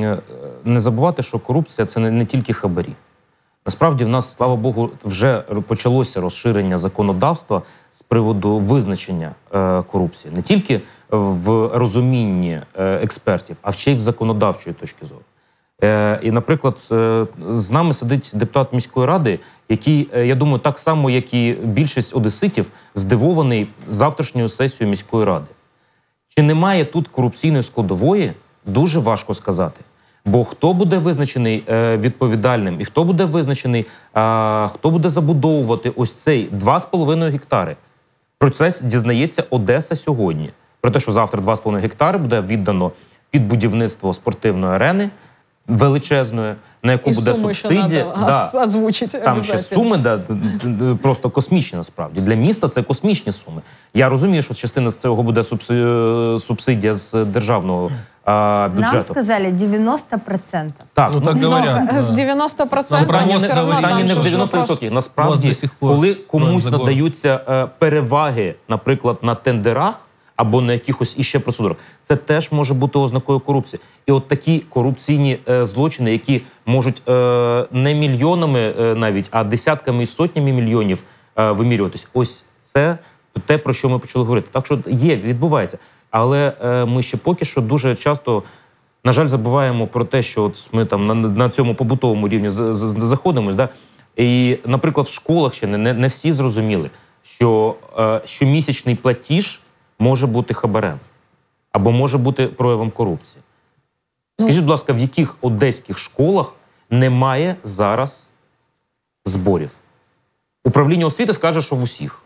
не забувати, що корупція – це не тільки хабарі. Насправді, в нас, слава Богу, вже почалося розширення законодавства з приводу визначення корупції. Не тільки в розумінні експертів, а ще й в законодавчої точки зору. І, наприклад, з нами сидить депутат міської ради, який, я думаю, так само, як і більшість одеситів, здивований завтрашньою сесією міської ради. Чи немає тут корупційної складової, дуже важко сказати. Бо хто буде визначений відповідальним і хто буде визначений, хто буде забудовувати ось цей 2,5 гектари. Про це дізнається Одеса сьогодні. Про те, що завтра 2,5 гектари буде віддано під будівництво спортивної арени, величезної, на яку буде субсидія. Озвучити. Там ще суми просто космічні, насправді. Для міста це космічні суми. Я розумію, що частина з цього буде субсидія з державного бюджету. Нам сказали 90%. Так, так говорять. З 90% питання все одно не в 90%. Насправді, коли комусь надаються переваги, наприклад, на тендерах, або на якихось іще процедурах. Це теж може бути ознакою корупції. І от такі корупційні злочини, які можуть не мільйонами навіть, а десятками і сотнями мільйонів вимірюватись. Ось це те, про що ми почали говорити. Так що є, відбувається. Але ми ще поки що дуже часто, на жаль, забуваємо про те, що от ми там на цьому побутовому рівні заходимось. Да? І, наприклад, в школах ще не всі зрозуміли, що щомісячний платіж може бути хабарем або може бути проявом корупції. Скажіть, будь ласка, в яких одеських школах немає зараз зборів? Управління освіти скаже, що в усіх.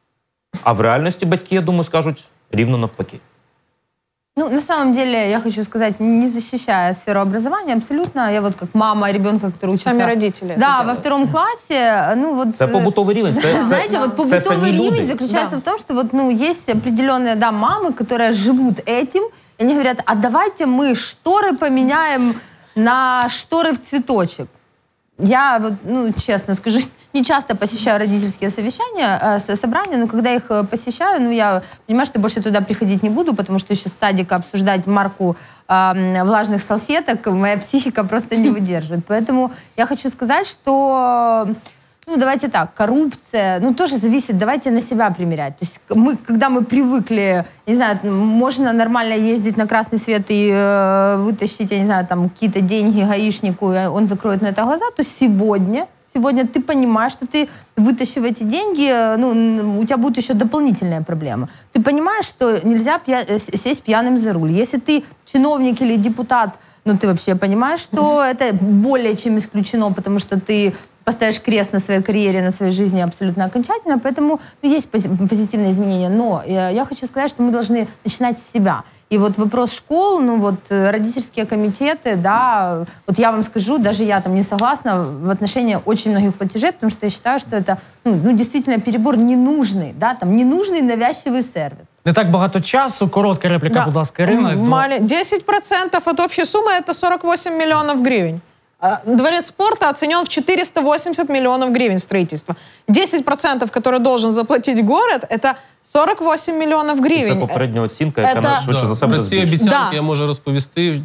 А в реальності батьки, я думаю, скажуть рівно навпаки. На самом деле, я хочу сказать, не защищая сферу образования, абсолютно, я вот как мама ребенка, который учится... Сами родители. Да, во втором классе, Це побутовий рівень. Знаете, вот побутовый рівень заключается в том, что вот, есть определенные, мамы, которые живут этим, и они говорят, а давайте мы шторы поменяем на шторы в цветочек. Я вот, честно скажу, не часто посещаю родительские совещания, собрания, но когда их посещаю, ну, я понимаю, что больше туда приходить не буду, потому что еще с садика обсуждать марку влажных салфеток моя психика просто не выдерживает. Поэтому я хочу сказать, что... Ну, давайте так, коррупция, ну, тоже зависит, давайте на себя примерять. То есть когда мы привыкли, не знаю, можно нормально ездить на красный свет и вытащить, я не знаю, там, какие-то деньги гаишнику, и он закроет на это глаза, то сегодня ты понимаешь, что ты, вытащив эти деньги, ну, у тебя будет еще дополнительная проблема. Ты понимаешь, что нельзя сесть пьяным за руль. Если ты чиновник или депутат, ну, ты вообще понимаешь, что это более чем исключено, потому что ты поставишь крест на своей карьере, на своей жизни абсолютно окончательно. Поэтому есть позитивные изменения. Но я хочу сказать, что мы должны начинать с себя. И вот вопрос школ, ну вот родительские комитеты, да, вот я вам скажу, даже я там не согласна в отношении очень многих платежей, потому что я считаю, что это, ну действительно перебор ненужный, да, там ненужный навязчивый сервис. Не так багато часу. Коротка репліка, Да. будь ласка, Ірина. 10% от общей суммы – это 48 миллионов гривен. Дворец спорта оценен в 480 миллионов гривен строительства. 10%, которые должен заплатить город, это 48 миллионов гривен. Це попередня оцінка, яка нас швидше за себе Про ці збільшує. обіцянки я можу розповісти.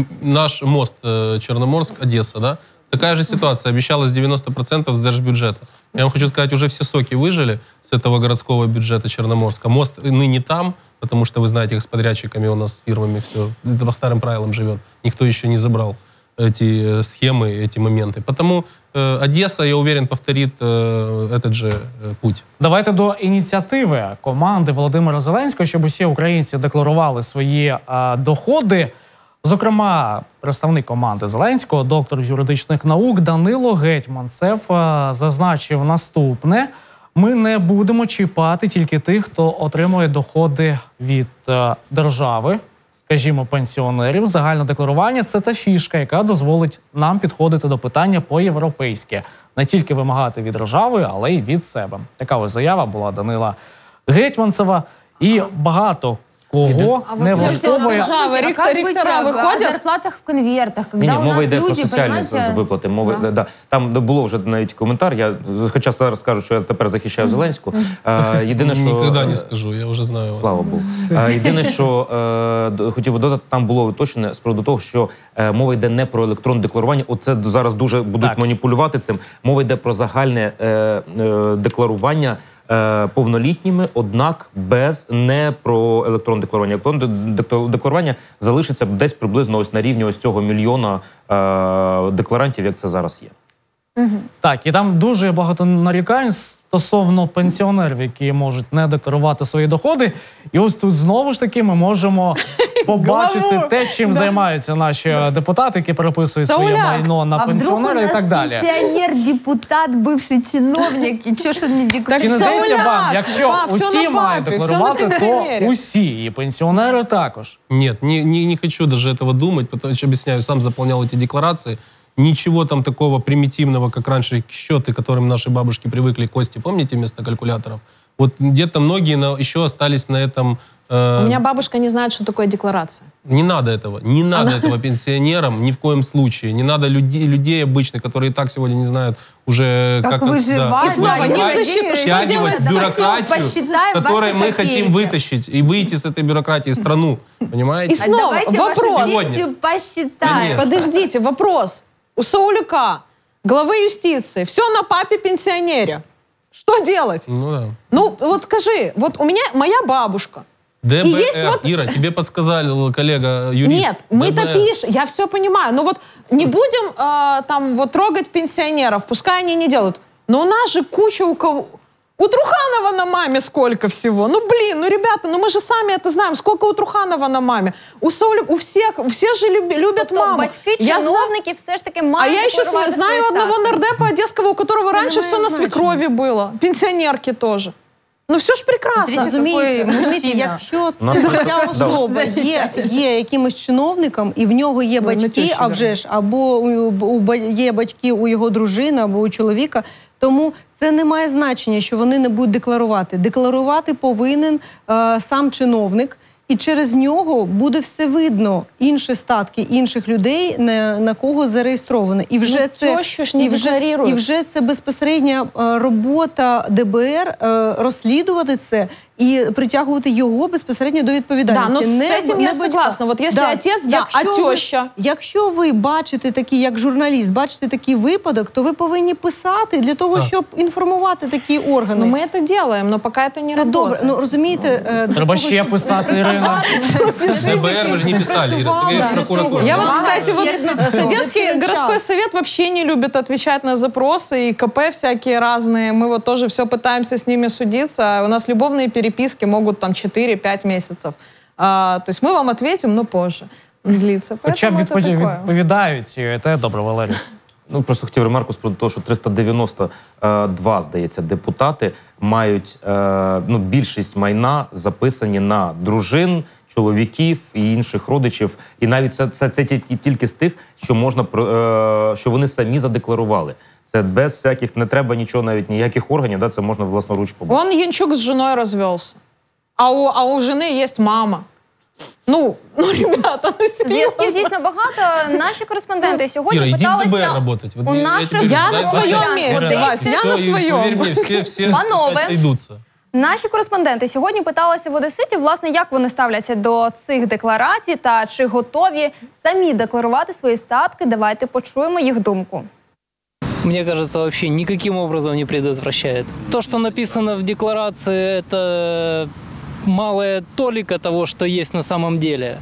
Наш мост Чорноморськ-Одеса, да? Такая же ситуация. Обещалось 90% с держбюджета. Я вам хочу сказать, уже все соки выжили с этого городского бюджета Черноморска. Мост ныне там, потому что, вы знаете, с подрядчиками у нас, с фирмами все это по старым правилам живет. Никто еще не забрал эти схемы, эти моменты. Потому Одесса, я уверен, повторит этот же путь. Давайте до ініціативи команди Володимира Зеленського, щоб усі українці декларували свої доходи. Зокрема, представник команди Зеленського, доктор юридичних наук Данило Гетманцев зазначив наступне. Ми не будемо чіпати тільки тих, хто отримує доходи від держави, скажімо, пенсіонерів. Загальне декларування – це та фішка, яка дозволить нам підходити до питання по-європейськи. Не тільки вимагати від держави, але й від себе. Така ось заява була Данила Гетманцева. І багато кого не влаштовує. Ректора выходят? О зарплатах в конвертах. Когда у Мова нас йде про люди, соціальні понимаете... виплати. Да. Там було вже навіть коментар. Я хоча зараз скажу, що я тепер захищаю Зеленську. Єдине, що... Ніколи не скажу, я вже знаю вас. Слава Богу. Єдине, що хотів би додати, там було уточнене з приводу того, що мова йде не про електронне декларування. Оце зараз дуже будуть маніпулювати цим. Мова йде про загальне декларування повнолітніми, однак не про електронне декларування. Електронне декларування залишиться десь приблизно ось на рівні ось цього мільйона декларантів, як це зараз є. Так, і там дуже багато нарікань стосовно пенсіонерів, які можуть не декларувати свої доходи. І ось тут знову ж таки ми можемо побачити те, чим займаються наші депутати, які переписують своє майно на пенсіонера і так далі. Пенсіонер, депутат, бивший чиновник, і чого ж він не декларує? Чи не здається вам, якщо усі мають декларувати, то усі, і пенсіонери також? Нет, не хочу даже этого думать, потому что, объясняю, сам заполнял эти декларации. Ничего там такого примитивного, как раньше счеты, к которым наши бабушки привыкли, кости, помните, вместо калькуляторов? Вот где-то многие еще остались на этом... У меня бабушка не знает, что такое декларация. Не надо этого. Не надо этого пенсионерам ни в коем случае. Не надо людей обычных, которые и так сегодня не знают уже как выживать. И снова не в защиту, что делать бюрократию, которую мы хотим вытащить и выйти с этой бюрократии в страну. Понимаете? И снова вопрос. Посчитаем. Подождите, вопрос. У Саулюка, главы юстиции, все на папе-пенсионере. Что делать? Ну да. Ну вот скажи, вот у меня моя бабушка. ДБР, Ира, тебе подсказал коллега-юрист. Нет, мы-то пишем, я все понимаю. Но вот не будем там вот трогать пенсионеров, пускай они не делают. Но у нас же куча у кого... У Труханова на маме сколько всего. Ну, блин, ну, ребята, ну мы же сами это знаем. Сколько у Труханова на маме. У всех, все же любят маму. Батьки чиновники все ж таки мають. А я еще знаю одного нардепа одесского, у которого раньше все на свекрови было. Пенсионерки тоже. Ну все ж прекрасно. Розумієте, якщо ця особа є якимось чиновником, і в нього є батьки, а вже ж, або є батьки у його дружини, або у чоловіка, тому це не має значення, що вони не будуть декларувати. Декларувати повинен сам чиновник, і через нього буде все видно, інші статки інших людей, на кого зареєстровано. І вже і вже це безпосередня робота ДБР розслідувати це і притягувати його безпосередньо до відповідальності. Да, но с этим я согласна. Вот если отец, да, а теща? Якщо ви бачите такий, як журналіст, бачите такий випадок, то ви повинні писати для того, щоб інформувати такі органи. Ну, ми це робимо, але поки це не працює. Це добре. Ну, розумієте, треба ще писати, Ірина. ДБР ви ж не писали, Ира, это прокуратура. Я вот, кстати, Одесский городской совет вообще не любит отвечать на запросы, и КП всякие разные. Мы вот тоже все пытаемся с ними судиться. У нас любовные переписки могут там 4-5 месяцев. То есть мы вам ответим, но позже длится. Хоча б відповідають, це добре, Валерій. Ну, просто хотів ремарку з приводу того, що 392, здається, депутати мають більшість майна записані на дружин, чоловіків і інших родичів. І навіть це тільки з тих, що вони самі задекларували. Це без всяких, не треба нічого, навіть ніяких органів, да, це можна власноруч побачити. Вон Янчук с женой развелся, а у жены есть мама. Ну, ребята, ну серйозно. Зв'язків дійсно багато. Наші кореспонденти сьогодні Ира, иди в питалися ДБР работать. у наших... Я на своем месте, Вась, я на своем. Поверь мне, все Панове, сойдутся. Наші кореспонденти сьогодні питалися в одеситів, власне, як вони ставляться до цих декларацій та чи готові самі декларувати свої статки. Давайте почуємо їх думку. Мне кажется, вообще никаким образом не предотвращает. То, что написано в декларации, это малая толика того, что есть на самом деле.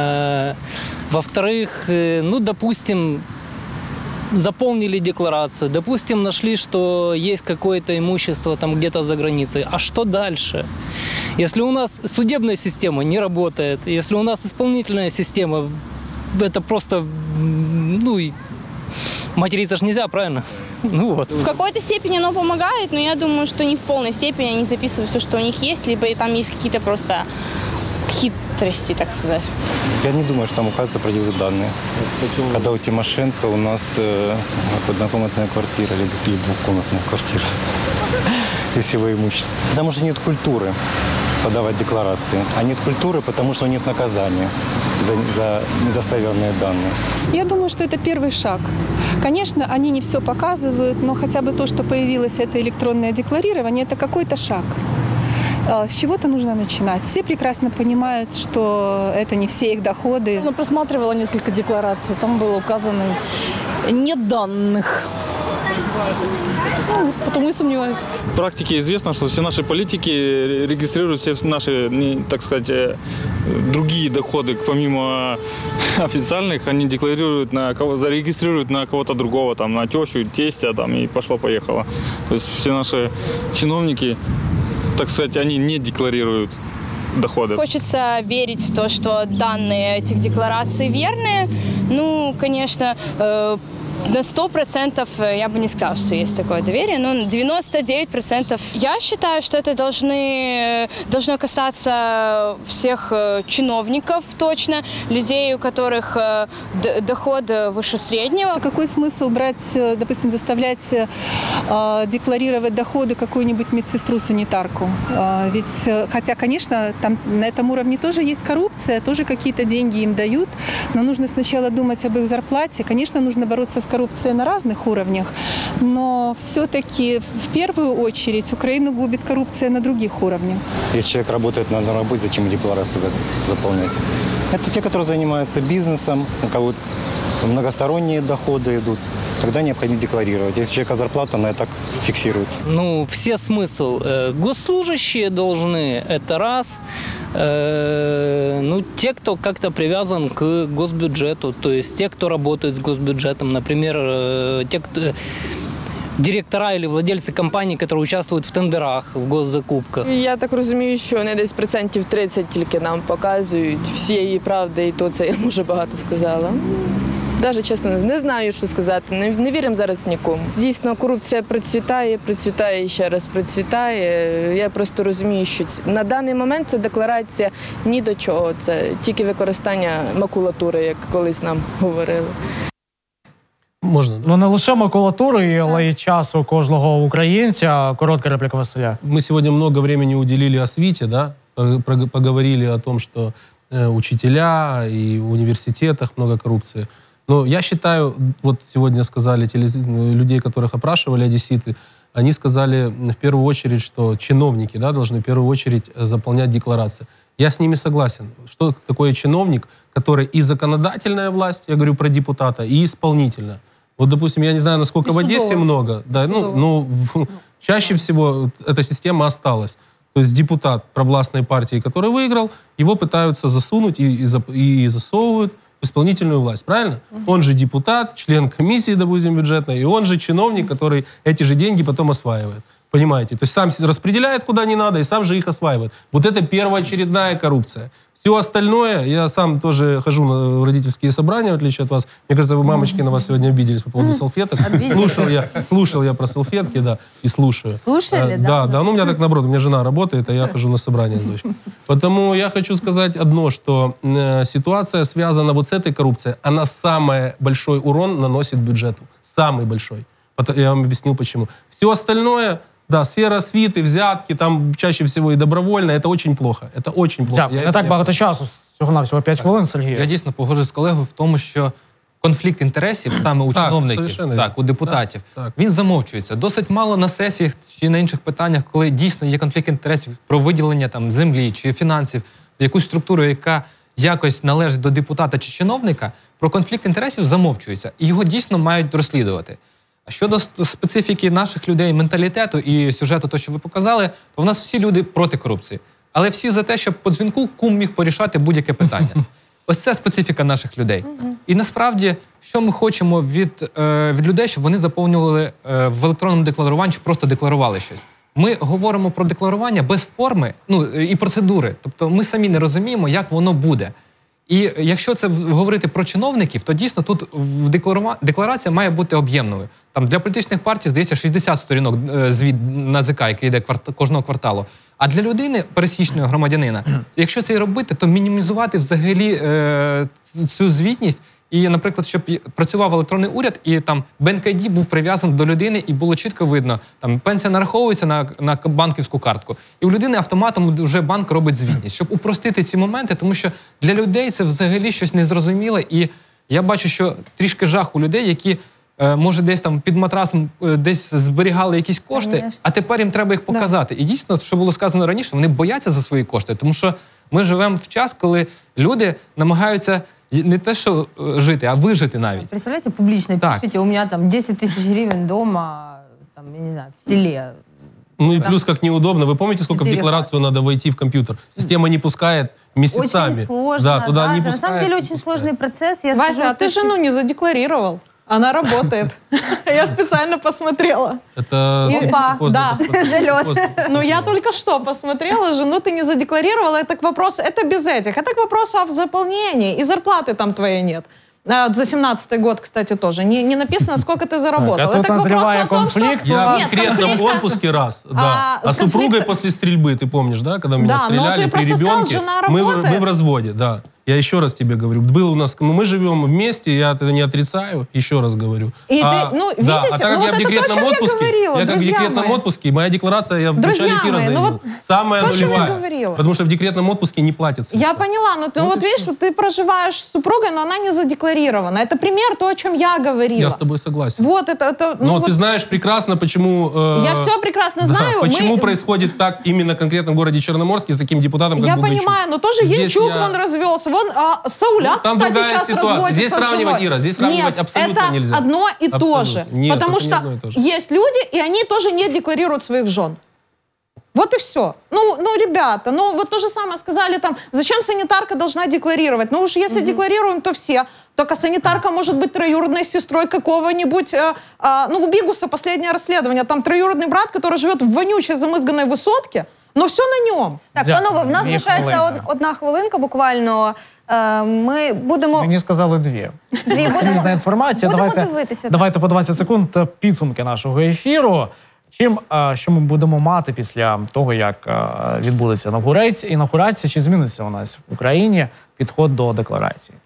Во-вторых, ну, допустим, заполнили декларацию, допустим, нашли, что есть какое-то имущество там где-то за границей. А что дальше? Если у нас судебная система не работает, если у нас исполнительная система, это просто, ну, материться ж нельзя, правильно? Ну вот. В какой-то степени оно помогает, но я думаю, что не в полной степени они записывают все, что у них есть, либо там есть какие-то просто хитрости, так сказать. Я не думаю, что там указываются правдивые данные. Почему? Когда у Тимошенко у нас однокомнатная квартира или двухкомнатная квартира, если его имущество. Потому что нет культуры подавать декларации. А нет культуры, потому что нет наказания за недостоверные данные. Я думаю, что это первый шаг. Конечно, они не все показывают, но хотя бы то, что появилось это электронное декларирование, это какой-то шаг. С чего-то нужно начинать. Все прекрасно понимают, что это не все их доходы. Я просматривала несколько деклараций, там было указано «нет данных». Ну, потому и сомневаюсь. В практике известно, что все наши политики регистрируют все наши, так сказать, другие доходы, помимо официальных, они декларируют зарегистрируют на кого-то другого, там, на тещу, тестя, там, и пошло-поехало. То есть все наши чиновники, так сказать, они не декларируют доходы. Хочется верить в то, что данные этих деклараций верные. Ну, конечно, на 100% я бы не сказала, что есть такое доверие, но 99% я считаю, что это должно касаться всех чиновников точно, людей, у которых доход выше среднего. Какой смысл брать, допустим, заставлять декларировать доходы какую-нибудь медсестру-санитарку? Ведь, хотя, конечно, там на этом уровне тоже есть коррупция, тоже какие-то деньги им дают, но нужно сначала думать об их зарплате. Конечно, нужно бороться с коррупцией на разных уровнях, но все-таки в первую очередь Украину губит коррупция на других уровнях. Если человек работает на работе, зачем декларации заполнять? Это те, которые занимаются бизнесом, у кого многосторонние доходы идут. Тогда необходимо декларировать. Если у человека зарплата, она и так фиксируется. Ну, все смысл. Госслужащие должны, это раз. Ну, те, кто как-то привязан к госбюджету, то есть те, кто работает с госбюджетом, например, те, кто... Директора или владельці компаній, які участвують в тендерах, в госзакупках. Я так розумію, що вони десь 30% тільки нам показують всієї правди, і то це я вже багато сказала. Навіть, чесно, не знаю, що сказати, не віримо зараз нікому. Дійсно, корупція процвітає і ще раз процвітає. Я просто розумію, що на даний момент ця декларація ні до чого. Це тільки використання макулатури, як колись нам говорили. Можно? Ну, не лише макулатури, але й часу кожного українця. Коротка репліка Василя. Мы сегодня много времени уделили освите, да? поговорили о том, что учителя и в университетах много коррупции. Но я считаю, вот сегодня сказали людей, которых опрашивали одесситы, они сказали в первую очередь, что чиновники, да, должны в первую очередь заполнять декларации. Я с ними согласен. Что такое чиновник, который и законодательная власть, я говорю про депутата, и исполнительная. Вот, допустим, я не знаю, насколько в Одессе много, да, чаще всего эта система осталась. То есть депутат провластной партии, который выиграл, его пытаются засунуть и засовывают в исполнительную власть, правильно? Он же депутат, член комиссии, допустим, бюджетной, и он же чиновник, который эти же деньги потом осваивает. Понимаете? То есть сам распределяет куда не надо и сам же их осваивает. Вот это первоочередная коррупция. Все остальное, я сам тоже хожу на родительские собрания, в отличие от вас. Мне кажется, вы, мамочки, на вас сегодня обиделись по поводу салфеток. Слушал я про салфетки, да, и слушаю. Слушали, да? Да, ну у меня так наоборот, у меня жена работает, а я хожу на собрания с дочкой. Потому я хочу сказать одно, что ситуация связана вот с этой коррупцией, она самый большой урон наносит бюджету. Самый большой. Я вам объяснил почему. Все остальное... Да, сфера світи, взятки, там чаще всего і добровольно, це дуже плохо. Це дуже плохо. Дякую. Не так багато часу, всього-навсього 5 хвилин, Сергій. Я дійсно погоджуюсь з колегою в тому, що конфлікт інтересів саме у чиновників, у депутатів, він замовчується. Досить мало на сесіях чи на інших питаннях, коли дійсно є конфлікт інтересів про виділення там землі чи фінансів, якусь структуру, яка якось належить до депутата чи чиновника, про конфлікт інтересів замовчується. І його дійсно мають розслідувати. А щодо специфіки наших людей, менталітету і сюжету, то, що ви показали, то в нас всі люди проти корупції. Але всі за те, щоб по дзвінку кум міг порішати будь-яке питання. Ось це специфіка наших людей. І насправді, що ми хочемо від людей, щоб вони заповнювали в електронному декларуванні чи просто декларували щось. Ми говоримо про декларування без форми і процедури. Тобто ми самі не розуміємо, як воно буде. І якщо це говорити про чиновників, то дійсно тут декларація має бути об'ємною. Там для політичних партій, здається, 60 сторінок звіт НАЗК, який йде кожного кварталу. А для людини, пересічного громадянина, якщо це і робити, то мінімізувати взагалі цю звітність. І, наприклад, щоб працював електронний уряд, і там BankID був прив'язаний до людини, і було чітко видно, там пенсія нараховується на банківську картку. І у людини автоматом вже банк робить звітність, щоб упростити ці моменти, тому що для людей це взагалі щось незрозуміле. І я бачу, що трішки жах у людей, які, може, десь там під матрасом десь зберігали якісь кошти, а тепер їм треба їх показати. І дійсно, що було сказано раніше, вони бояться за свої кошти, тому що ми живемо в час, коли люди намагаються не те, що жити, а вижити навіть. Представляете, публично пишите, у меня там 10 тысяч гривен дома, там, я не знаю, в селе. Ну и плюс как неудобно. Вы помните, сколько в декларацию надо войти в компьютер? Система не пускает месяцами. Очень сложно, да, туда не на пускает. самом деле очень сложный процесс. Я Вася, скажу, а ты жену не задекларировал? Она работает. Я специально посмотрела. Это да. Ну, я только что посмотрела, жену ты не задекларировала. Это к вопросу, это без этих. Это к вопросу о заполнении. И зарплаты там твоей нет. За 17-й год, кстати, тоже. Не написано, сколько ты заработал. Это назревая конфликт. Я в декретном отпуске раз, да. А супругой после стрельбы, ты помнишь, да? Когда меня стреляли при ребенке. Мы в разводе, да. Я еще раз тебе говорю, был у нас, мы живем вместе, я это не отрицаю, еще раз говорю. И видите, так как я в декретном отпуске, моя декларация я в начале эфира заявил, самая нулевая, потому что в декретном отпуске не платится. Я поняла, но ты вот видишь, ты проживаешь с супругой, но она не задекларирована. Это пример то, о чем я говорила. Я с тобой согласен. Вот это. Но ты знаешь прекрасно, почему. Я все прекрасно знаю. Почему происходит так именно конкретно в городе Черноморске с таким депутатом, как Бубенчук. Я понимаю, но тоже Янчук вон развелся. Вон Сауляк, кстати, сейчас разводится. Здесь сравнивать, Ира, здесь сравнивать абсолютно нельзя. Нет, это одно и то же. Потому что есть люди, и они тоже не декларируют своих жен. Вот и все. Ну, ребята, вот то же самое сказали там, зачем санитарка должна декларировать? Ну уж если декларируем, то все. Только санитарка может быть троюродной сестрой какого-нибудь, у Бигуса последнее расследование, там троюродный брат, который живет в вонючей замызганной высотке, но все на ньому. Так, панове, в нас залишається одна хвилинка буквально. Ми будемо... Мені сказали дві. Різна інформація. Давайте по 20 секунд підсумки нашого ефіру. Що ми будемо мати після того, як відбудеться інаугурація, чи зміниться у нас в Україні підход до декларації?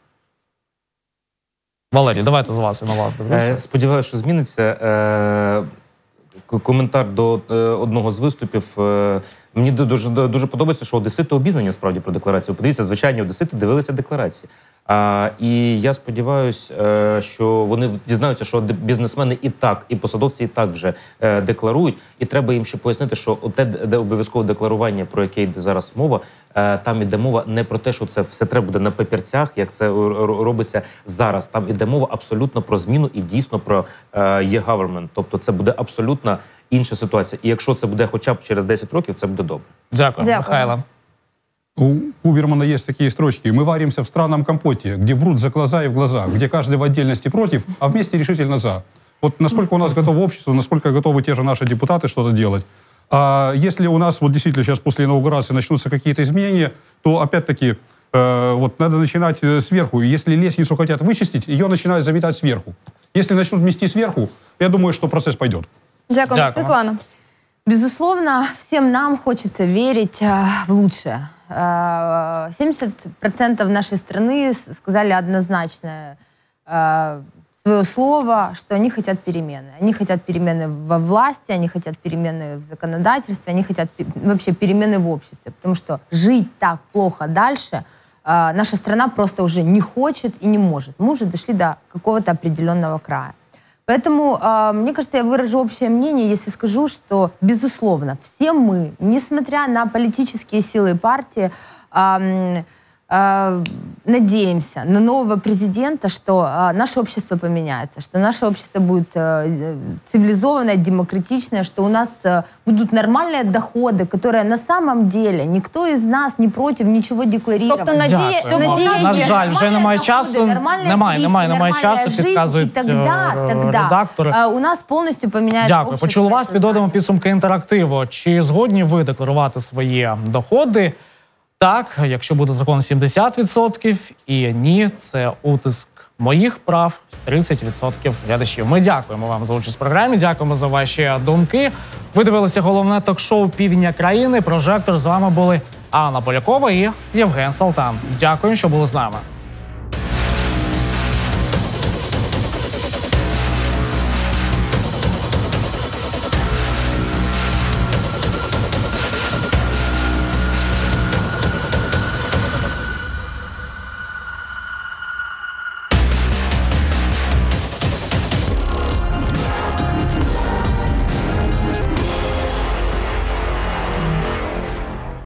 Валерій, давайте з вас і на вас дивлюся. Сподіваюся, що зміниться. коментар до одного з виступів. Мені дуже подобається, що одесити обізнані справді про декларацію. Подивіться, звичайні одесити дивилися декларації. І я сподіваюся, що вони дізнаються, що бізнесмени і так, і посадовці і так вже декларують. І треба їм ще пояснити, що те, де обов'язкове декларування, про яке йде зараз мова, там іде мова не про те, що це все треба буде на папірцях, як це робиться зараз. Там іде мова абсолютно про зміну і дійсно про e-government. Тобто це буде абсолютно інша ситуація. І якщо це буде хоча б через 10 років, це буде добре. Дякую. Михайло. У Убермана есть такие строчки. «Мы варимся в странном компоте, где врут за глаза и в глаза, где каждый в отдельности против, а вместе решительно за». Вот насколько у нас готово общество, насколько готовы те же наши депутаты что-то делать. А если у нас вот действительно сейчас после инаугурации начнутся какие-то изменения, то опять-таки вот надо начинать сверху. Если лестницу хотят вычистить, ее начинают заметать сверху. Если начнут мести сверху, я думаю, что процесс пойдет. Дякую. Светлана. Безусловно, всем нам хочется верить в лучшее. 70% нашей страны сказали однозначно свое слово, что они хотят перемены. Они хотят перемены во власти, они хотят перемены в законодательстве, они хотят вообще перемены в обществе. Потому что жить так плохо дальше наша страна просто уже не хочет и не может. Мы уже дошли до какого-то определенного края. Поэтому, мне кажется, я выражу общее мнение, если скажу, что, безусловно, все мы, несмотря на политические силы и партии, надеемся на нового президента, что наше общество поменяется, что наше общество будет цивилизованное, демократичное, что у нас будут нормальные доходы, которые на самом деле никто из нас не против ничего декларировать. Тобто надія, на жаль, вже немає часу. Немає часу, підказують редактори. У нас повністю поміняється Дякую. Почули вас, підводимо підсумки інтерактиву. Чи згодні ви декларувати свої доходи? Так, якщо буде закон 70%, і ні, це утиск моїх прав 30% глядачів. Ми дякуємо вам за участь в програмі, дякуємо за ваші думки. Ви дивилися головне ток-шоу «Півдня країни». Прожектор. З вами були Анна Полякова і Євген Салтан. Дякую, що були з нами.